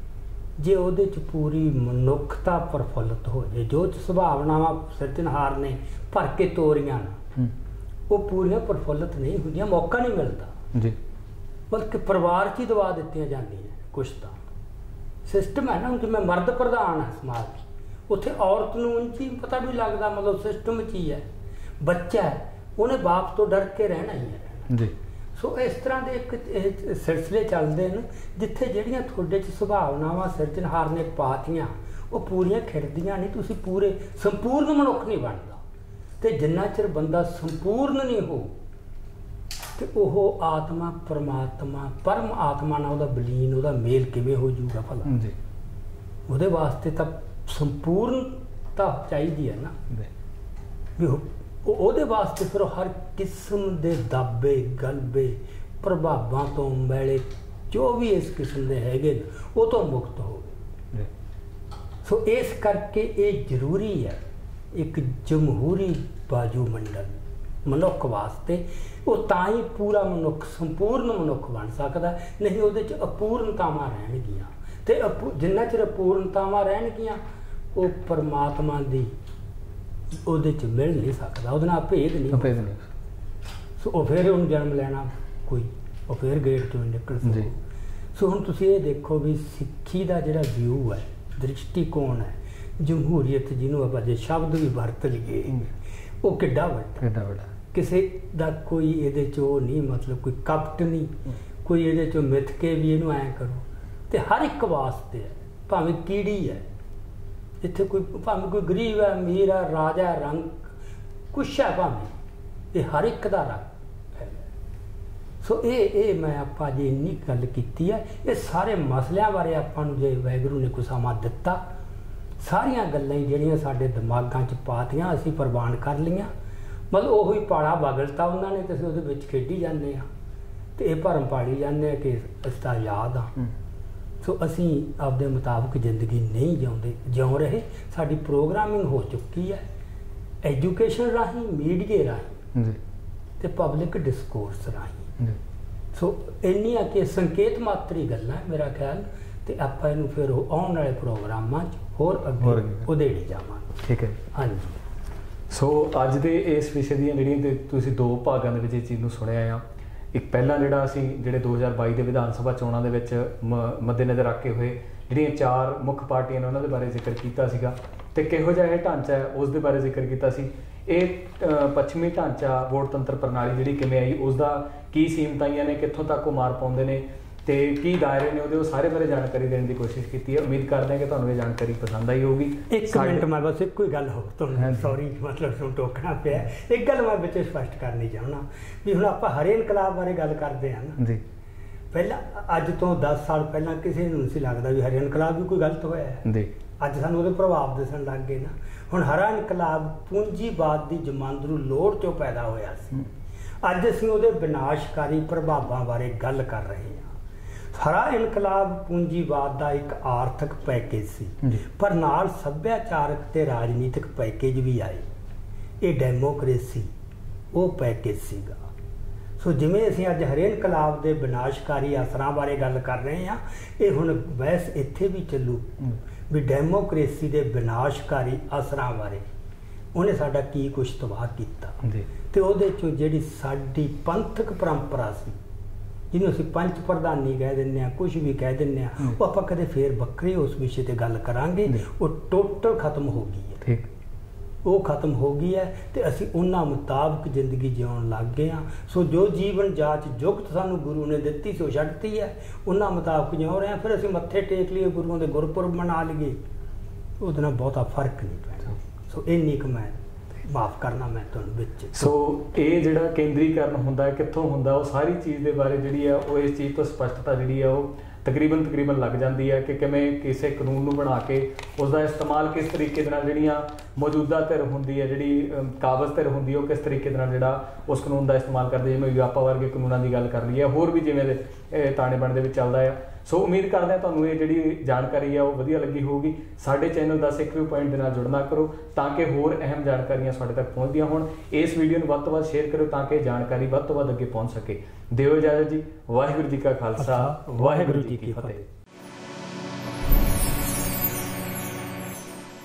ਜੇ ਉਹਦੇ 'ਚ ਪੂਰੀ ਮਨੁੱਖਤਾ ਪ੍ਰਫੁੱਲਤ ਹੋ ਜਾਏ, ਜੋ ਸੁਭਾਵਨਾਵਾਂ ਸਿਰਜਣਹਾਰ ਨੇ ਭਰ ਕੇ ਤੋਰੀਆਂ ਨਾ, ਉਹ ਪੂਰੀਆਂ ਪ੍ਰਫੁੱਲਤ ਨਹੀਂ ਹੁੰਦੀਆਂ, ਮੌਕਾ ਨਹੀਂ ਮਿਲਦਾ ਜੀ। ਬਲਕਿ ਪਰਿਵਾਰ 'ਚ ਹੀ ਦਵਾ ਦਿੱਤੀਆਂ ਜਾਂਦੀਆਂ ਕੁਛ ਤਾਂ ਸਿਸਟਮ ਹੈ ਨਾ, ਜਿਵੇਂ ਮਰਦ ਪ੍ਰਧਾਨ ਹੈ ਸਮਾਜ 'ਚ, ਉੱਥੇ ਔਰਤ ਨੂੰ ਉਂਝ ਹੀ ਪਤਾ ਵੀ ਲੱਗਦਾ, ਮਤਲਬ ਸਿਸਟਮ 'ਚ ਹੀ ਹੈ। ਬੱਚਾ ਹੈ, ਉਹਨੇ ਬਾਪ ਤੋਂ ਡਰ ਕੇ ਰਹਿਣਾ ਹੀ ਹੈ ਜੀ। ਸੋ ਇਸ ਤਰ੍ਹਾਂ ਦੇ ਇੱਕ ਸਿਲਸਿਲੇ ਚੱਲਦੇ ਨੇ, ਜਿੱਥੇ ਜਿਹੜੀਆਂ ਤੁਹਾਡੇ 'ਚ ਸੁਭਾਵਨਾਵਾਂ ਸਿਰਜਣਹਾਰ ਨੇ ਪਾਤੀਆਂ, ਉਹ ਪੂਰੀਆਂ ਖਿੜਦੀਆਂ ਨਹੀਂ। ਤੁਸੀਂ ਪੂਰੇ ਸੰਪੂਰਨ ਮਨੁੱਖ ਨਹੀਂ ਬਣਦਾ, ਤੇ ਜਿੰਨਾ ਚਿਰ ਬੰਦਾ ਸੰਪੂਰਨ ਨਹੀਂ ਹੋ, ਤੇ ਉਹ ਆਤਮਾ ਪਰਮਾਤਮਾ, ਪਰਮ ਆਤਮਾ ਨਾਲ ਉਹਦਾ ਬਲੀਨ, ਉਹਦਾ ਮੇਲ ਕਿਵੇਂ ਹੋ ਜਾਊਗਾ ਭਲਾ ਜੀ? ਉਹਦੇ ਵਾਸਤੇ ਤਾਂ ਸੰਪੂਰਨਤਾ ਚਾਹੀਦੀ ਹੈ ਨਾ ਵੀ ਉਹਦੇ ਵਾਸਤੇ ਫਿਰ ਹਰ ਕਿਸਮ ਦੇ ਦਾਬੇ, ਗਲਬੇ, ਪ੍ਰਭਾਵਾਂ ਤੋਂ, ਮੈਲੇ ਜੋ ਵੀ ਇਸ ਕਿਸਮ ਦੇ ਹੈਗੇ ਉਹ ਤੋਂ ਮੁਕਤ ਹੋਵੇ। ਸੋ ਇਸ ਕਰਕੇ ਇਹ ਜ਼ਰੂਰੀ ਹੈ ਇੱਕ ਜਮਹੂਰੀ ਬਾਜੂ ਮੰਡਲ ਮਨੁੱਖ ਵਾਸਤੇ। ਉਹ ਤਾਂ ਹੀ ਪੂਰਾ ਮਨੁੱਖ, ਸੰਪੂਰਨ ਮਨੁੱਖ ਬਣ ਸਕਦਾ, ਨਹੀਂ ਉਹਦੇ 'ਚ ਅਪੂਰਨਤਾਵਾਂ ਰਹਿਣਗੀਆਂ। ਤੇ ਜਿੰਨਾ ਚਿਰ ਅਪੂਰਨਤਾਵਾਂ ਰਹਿਣਗੀਆਂ, ਉਹ ਪਰਮਾਤਮਾ ਦੀ ਉਹਦੇ 'ਚ ਮਿਲ ਨਹੀਂ ਸਕਦਾ, ਉਹਦੇ ਨਾਲ ਭੇਦ ਨਹੀਂ। ਸੋ ਉਹ ਫਿਰ ਉਹਨੂੰ ਜਨਮ ਲੈਣਾ ਕੋਈ, ਉਹ ਫਿਰ ਗੇਟ 'ਚੋਂ ਨਿਕਲ ਸਕਦਾ। ਸੋ ਹੁਣ ਤੁਸੀਂ ਇਹ ਦੇਖੋ ਵੀ ਸਿੱਖੀ ਦਾ ਜਿਹੜਾ ਵਿਊ ਹੈ, ਦ੍ਰਿਸ਼ਟੀਕੋਣ ਹੈ, ਜਮਹੂਰੀਅਤ ਜਿਹਨੂੰ ਆਪਾਂ ਜੇ ਸ਼ਬਦ ਵੀ ਵਰਤ ਲਈਏ, ਉਹ ਕਿੱਡਾ ਵੱਡਾ। ਕਿਸੇ ਦਾ ਕੋਈ ਇਹਦੇ 'ਚ ਉਹ ਨਹੀਂ, ਮਤਲਬ ਕੋਈ ਕਪਟ ਨਹੀਂ, ਕੋਈ ਇਹਦੇ 'ਚੋਂ ਮਿੱਥ ਕੇ ਵੀ ਇਹਨੂੰ ਐਂ ਕਰੋ। ਤੇ ਹਰ ਇੱਕ ਵਾਸਤੇ ਹੈ, ਭਾਵੇਂ ਕੀੜੀ ਹੈ, ਇੱਥੇ ਕੋਈ ਭਾਵੇਂ ਕੋਈ ਗਰੀਬ ਹੈ, ਅਮੀਰ ਹੈ, ਰਾਜਾ, ਰੰਗ ਕੁਛ ਹੈ, ਭਾਵੇਂ ਇਹ ਹਰ ਇੱਕ ਦਾ ਰੰਗ ਹੈ। ਸੋ ਇਹ ਮੈਂ ਆਪਾਂ ਜੇ ਇੰਨੀ ਗੱਲ ਕੀਤੀ ਹੈ, ਇਹ ਸਾਰੇ ਮਸਲਿਆਂ ਬਾਰੇ ਆਪਾਂ ਨੂੰ ਜੇ ਵਾਹਿਗੁਰੂ ਨੇ ਕੋਈ ਸਮਾਂ ਦਿੱਤਾ, ਸਾਰੀਆਂ ਗੱਲਾਂ ਜਿਹੜੀਆਂ ਸਾਡੇ ਦਿਮਾਗਾਂ 'ਚ ਪਾਤੀਆਂ ਅਸੀਂ ਪ੍ਰਵਾਨ ਕਰ ਲਈਆਂ। ਮਤਲਬ ਉਹੀ ਪਾਲਾ ਬਗਲਤਾ ਉਹਨਾਂ ਨੇ, ਤੇ ਅਸੀਂ ਉਹਦੇ ਵਿੱਚ ਖੇਡੀ ਜਾਂਦੇ ਹਾਂ, ਤੇ ਇਹ ਭਰਮ ਪਾੜੀ ਜਾਂਦੇ ਹਾਂ ਕਿ ਅਸੀਂ ਤਾਂ ਯਾਦ ਆ। ਸੋ ਅਸੀਂ ਆਪਦੇ ਮੁਤਾਬਕ ਜ਼ਿੰਦਗੀ ਨਹੀਂ ਜਿਉਂ ਰਹੇ। ਸਾਡੀ ਪ੍ਰੋਗਰਾਮਿੰਗ ਹੋ ਚੁੱਕੀ ਹੈ ਐਜੂਕੇਸ਼ਨ ਰਾਹੀਂ, ਮੀਡੀਏ ਰਾਹੀਂ ਤੇ ਪਬਲਿਕ ਡਿਸਕੋਰਸ ਰਾਹੀਂ। ਸੋ ਇੰਨੀਆਂ ਕਿ ਸੰਕੇਤ ਮਾਤਰੀ ਗੱਲਾਂ ਮੇਰਾ ਖਿਆਲ, ਤੇ ਆਪਾਂ ਇਹਨੂੰ ਫਿਰ ਆਉਣ ਵਾਲੇ ਪ੍ਰੋਗਰਾਮਾਂ 'ਚ ਹੋਰ ਅੱਗੇ ਉਧੇੜੀ ਜਾਵਾਂਗੇ। ਠੀਕ ਹੈ, ਹਾਂਜੀ। ਸੋ ਅੱਜ ਦੇ ਇਸ ਵਿਸ਼ੇ ਦੀਆਂ ਜਿਹੜੀਆਂ ਤੁਸੀਂ ਦੋ ਭਾਗਾਂ ਦੇ ਵਿੱਚ ਇਹ ਚੀਜ਼ ਨੂੰ ਸੁਣਿਆ ਆ। ਇੱਕ ਪਹਿਲਾਂ ਜਿਹੜਾ ਅਸੀਂ ਜਿਹੜੇ 2022 ਦੇ ਵਿਧਾਨ ਸਭਾ ਚੋਣਾਂ ਦੇ ਵਿੱਚ ਮੱਦੇਨਜ਼ਰ ਰੱਖੇ ਹੋਏ ਜਿਹੜੀਆਂ 4 ਮੁੱਖ ਪਾਰਟੀਆਂ ਨੇ ਉਹਨਾਂ ਦੇ ਬਾਰੇ ਜ਼ਿਕਰ ਕੀਤਾ ਸੀਗਾ, ਤੇ ਕਿਹੋ ਜਿਹਾ ਇਹ ਢਾਂਚਾ ਹੈ ਉਸ ਦੇ ਬਾਰੇ ਜ਼ਿਕਰ ਕੀਤਾ ਸੀ। ਇਹ ਪੱਛਮੀ ਢਾਂਚਾ ਵੋਟਤੰਤਰ ਪ੍ਰਣਾਲੀ ਜਿਹੜੀ ਕਿਵੇਂ ਆਈ, ਉਸ ਦਾ ਕੀ ਸੀਮਤਾਈਆਂ ਨੇ, ਕਿੱਥੋਂ ਤੱਕ ਉਹ ਮਾਰ ਪਾਉਂਦੇ ਨੇ ਤੇ ਕੀ ਦਾਇਰੇ ਨੇ ਉਹਦੇ, ਉਹ ਸਾਰੇ ਬਾਰੇ ਜਾਣਕਾਰੀ ਦੇਣ ਦੀ ਕੋਸ਼ਿਸ਼ ਕੀਤੀ ਹੈ। ਉਮੀਦ ਕਰਦੇ ਹਾਂ ਕਿ ਤੁਹਾਨੂੰ ਇਹ ਜਾਣਕਾਰੀ ਪਸੰਦ ਆਈ ਹੋਊਗੀ। ਇੱਕ ਮਿੰਟ ਮੈਂ ਬਸ ਇੱਕੋ ਹੀ ਗੱਲ ਹੋ ਤੁਹਾਨੂੰ ਸੌਰੀ ਮਤਲਬ ਤੁਹਾਨੂੰ ਟੋਕਣਾ ਪਿਆ। ਇੱਕ ਗੱਲ ਮੈਂ ਵਿੱਚ ਸਪਸ਼ਟ ਕਰਨੀ ਚਾਹੁੰਦਾ ਵੀ ਹੁਣ ਆਪਾਂ ਹਰੇ ਇਨਕਲਾਬ ਬਾਰੇ ਗੱਲ ਕਰਦੇ ਹਾਂ ਨਾ ਜੀ। ਪਹਿਲਾਂ ਅੱਜ ਤੋਂ 10 ਸਾਲ ਪਹਿਲਾਂ ਕਿਸੇ ਨੂੰ ਨਹੀਂ ਸੀ ਲੱਗਦਾ ਵੀ ਹਰੇ ਇਨਕਲਾਬ ਵੀ ਕੋਈ ਗਲਤ ਹੋਇਆ ਹੈ ਜੀ। ਅੱਜ ਸਾਨੂੰ ਉਹਦੇ ਪ੍ਰਭਾਵ ਦਿਸਣ ਲੱਗ ਗਏ ਨਾ। ਹੁਣ ਹਰਾ ਇਨਕਲਾਬ ਪੂੰਜੀਵਾਦ ਦੀ ਜਮਾਂਦਰੂ ਲੋੜ 'ਚੋਂ ਪੈਦਾ ਹੋਇਆ ਸੀ। ਅੱਜ ਅਸੀਂ ਉਹਦੇ ਵਿਨਾਸ਼ਕਾਰੀ ਪ੍ਰਭਾਵਾਂ ਬਾਰੇ ਗੱਲ ਕਰ ਰਹੇ ਹਾਂ। ਹਰਾ ਇਨਕਲਾਬ ਪੂੰਜੀਵਾਦ ਦਾ ਇੱਕ ਆਰਥਿਕ ਪੈਕੇਜ ਸੀ, ਪਰ ਨਾਲ ਸੱਭਿਆਚਾਰਕ ਤੇ ਰਾਜਨੀਤਿਕ ਪੈਕੇਜ ਵੀ ਆਏ। ਇਹ ਡੈਮੋਕ੍ਰੇਸੀ ਉਹ ਪੈਕੇਜ ਸੀਗਾ। ਸੋ ਜਿਵੇਂ ਅਸੀਂ ਅੱਜ ਹਰੇ ਇਨਕਲਾਬ ਦੇ ਵਿਨਾਸ਼ਕਾਰੀ ਅਸਰਾਂ ਬਾਰੇ ਗੱਲ ਕਰ ਰਹੇ ਹਾਂ, ਇਹ ਹੁਣ ਬਹਿਸ ਇੱਥੇ ਵੀ ਚੱਲੂ ਵੀ ਡੈਮੋਕ੍ਰੇਸੀ ਦੇ ਵਿਨਾਸ਼ਕਾਰੀ ਅਸਰਾਂ ਬਾਰੇ ਉਹਨੇ ਸਾਡਾ ਕੀ ਕੁਛ ਤਬਾਹ ਕੀਤਾ ਤੇ ਉਹਦੇ 'ਚੋਂ ਜਿਹੜੀ ਸਾਡੀ ਪੰਥਕ ਪਰੰਪਰਾ ਸੀ, ਜਿਹਨੂੰ ਅਸੀਂ ਪੰਚ ਪ੍ਰਧਾਨੀ ਕਹਿ ਦਿੰਦੇ ਹਾਂ, ਕੁਛ ਵੀ ਕਹਿ ਦਿੰਦੇ ਹਾਂ, ਉਹ ਆਪਾਂ ਕਦੇ ਫੇਰ ਵੱਖਰੇ ਉਸ ਵਿਸ਼ੇ ਤੇ ਗੱਲ ਕਰਾਂਗੇ। ਉਹ ਟੋਟਲ ਖਤਮ ਹੋ ਗਈ ਹੈ। ਠੀਕ, ਉਹ ਖਤਮ ਹੋ ਗਈ ਹੈ ਤੇ ਅਸੀਂ ਉਹਨਾਂ ਮੁਤਾਬਕ ਜ਼ਿੰਦਗੀ ਜਿਉਣ ਲੱਗ ਗਏ ਹਾਂ। ਸੋ ਜੋ ਜੀਵਨ ਜਾਚ ਜੁਗਤ ਸਾਨੂੰ ਗੁਰੂ ਨੇ ਦਿੱਤੀ ਸੀ ਉਹ ਛੱਡਤੀ ਹੈ, ਉਹਨਾਂ ਮੁਤਾਬਕ ਜਿਉਂ ਰਹੇ ਹਾਂ। ਫਿਰ ਅਸੀਂ ਮੱਥੇ ਟੇਕ ਲਈਏ, ਗੁਰੂਆਂ ਦੇ ਗੁਰਪੁਰਬ ਮਨਾ ਲਈਏ, ਉਹਦੇ ਨਾਲ ਬਹੁਤਾ ਫਰਕ ਨਹੀਂ ਪੈਣਾ। ਸੋ ਇੰਨੀ ਕੁ ਮੈਂ ਮਾਫ ਕਰਨਾ ਮੈਂ ਤੁਹਾਨੂੰ ਵਿੱਚ। ਸੋ ਇਹ ਜਿਹੜਾ ਕੇਂਦਰੀਕਰਨ ਹੁੰਦਾ ਹੈ ਕਿੱਥੋਂ ਹੁੰਦਾ, ਉਹ ਸਾਰੀ ਚੀਜ਼ ਦੇ ਬਾਰੇ ਜਿਹੜੀ ਆ ਉਹ ਇਸ ਚੀਜ਼ ਤੋਂ ਸਪਸ਼ਟਤਾ ਜਿਹੜੀ ਆ ਉਹ ਤਕਰੀਬਨ ਲੱਗ ਜਾਂਦੀ ਹੈ ਕਿ ਕਿਵੇਂ ਕਿਸੇ ਕਾਨੂੰਨ ਨੂੰ ਬਣਾ ਕੇ ਉਸ ਦਾ ਇਸਤੇਮਾਲ ਕਿਸ ਤਰੀਕੇ ਦੇ ਨਾਲ ਜਿਹੜੀਆਂ ਮੌਜੂਦਾ ਧਿਰ ਹੁੰਦੀ ਹੈ, ਜਿਹੜੀ ਕਾਬਜ਼ ਧਿਰ ਹੁੰਦੀ ਹੈ, ਉਹ ਕਿਸ ਤਰੀਕੇ ਦੇ ਨਾਲ ਜਿਹੜਾ ਉਸ ਕਾਨੂੰਨ ਦਾ ਇਸਤੇਮਾਲ ਕਰਦੇ। ਜਿਵੇਂ ਵਿਆਪਾ ਵਰਗੇ ਕਾਨੂੰਨਾਂ ਦੀ ਗੱਲ ਕਰ ਲਈ ਹੈ, ਹੋਰ ਵੀ ਜਿਵੇਂ ਦੇ ਤਾਣੇ ਬਾਣੇ ਦੇ ਵਿੱਚ ਚੱਲਦਾ ਆ। ਸੋ ਉਮੀਦ ਕਰਦੇ ਹਾਂ ਤੁਹਾਨੂੰ ਇਹ ਜਿਹੜੀ ਜਾਣਕਾਰੀ ਆ ਉਹ ਵਧੀਆ ਲੱਗੀ ਹੋਊਗੀ। ਸਾਡੇ ਚੈਨਲ ਦਾ ਸਿੱਖ ਵਿਊ ਪੁਆਇੰਟ ਦੇ ਨਾਲ ਜੁੜਨਾ ਕਰੋ ਤਾਂ ਕਿ ਹੋਰ ਅਹਿਮ ਜਾਣਕਾਰੀਆਂ ਸਾਡੇ ਤੱਕ ਪਹੁੰਚਦੀਆਂ ਹੋਣ। ਇਸ ਵੀਡੀਓ ਨੂੰ ਵੱਧ ਤੋਂ ਵੱਧ ਸ਼ੇਅਰ ਕਰੋ ਤਾਂ ਕਿ ਜਾਣਕਾਰੀ ਵੱਧ ਤੋਂ ਵੱਧ ਅੱਗੇ ਪਹੁੰਚ ਸਕੇ। ਦਿਓ ਇਜਾਜ਼ਤ ਜੀ। ਵਾਹਿਗੁਰੂ ਜੀ ਕਾ ਖਾਲਸਾ, ਵਾਹਿਗੁਰੂ ਜੀ ਕੀ ਫਤਿਹ।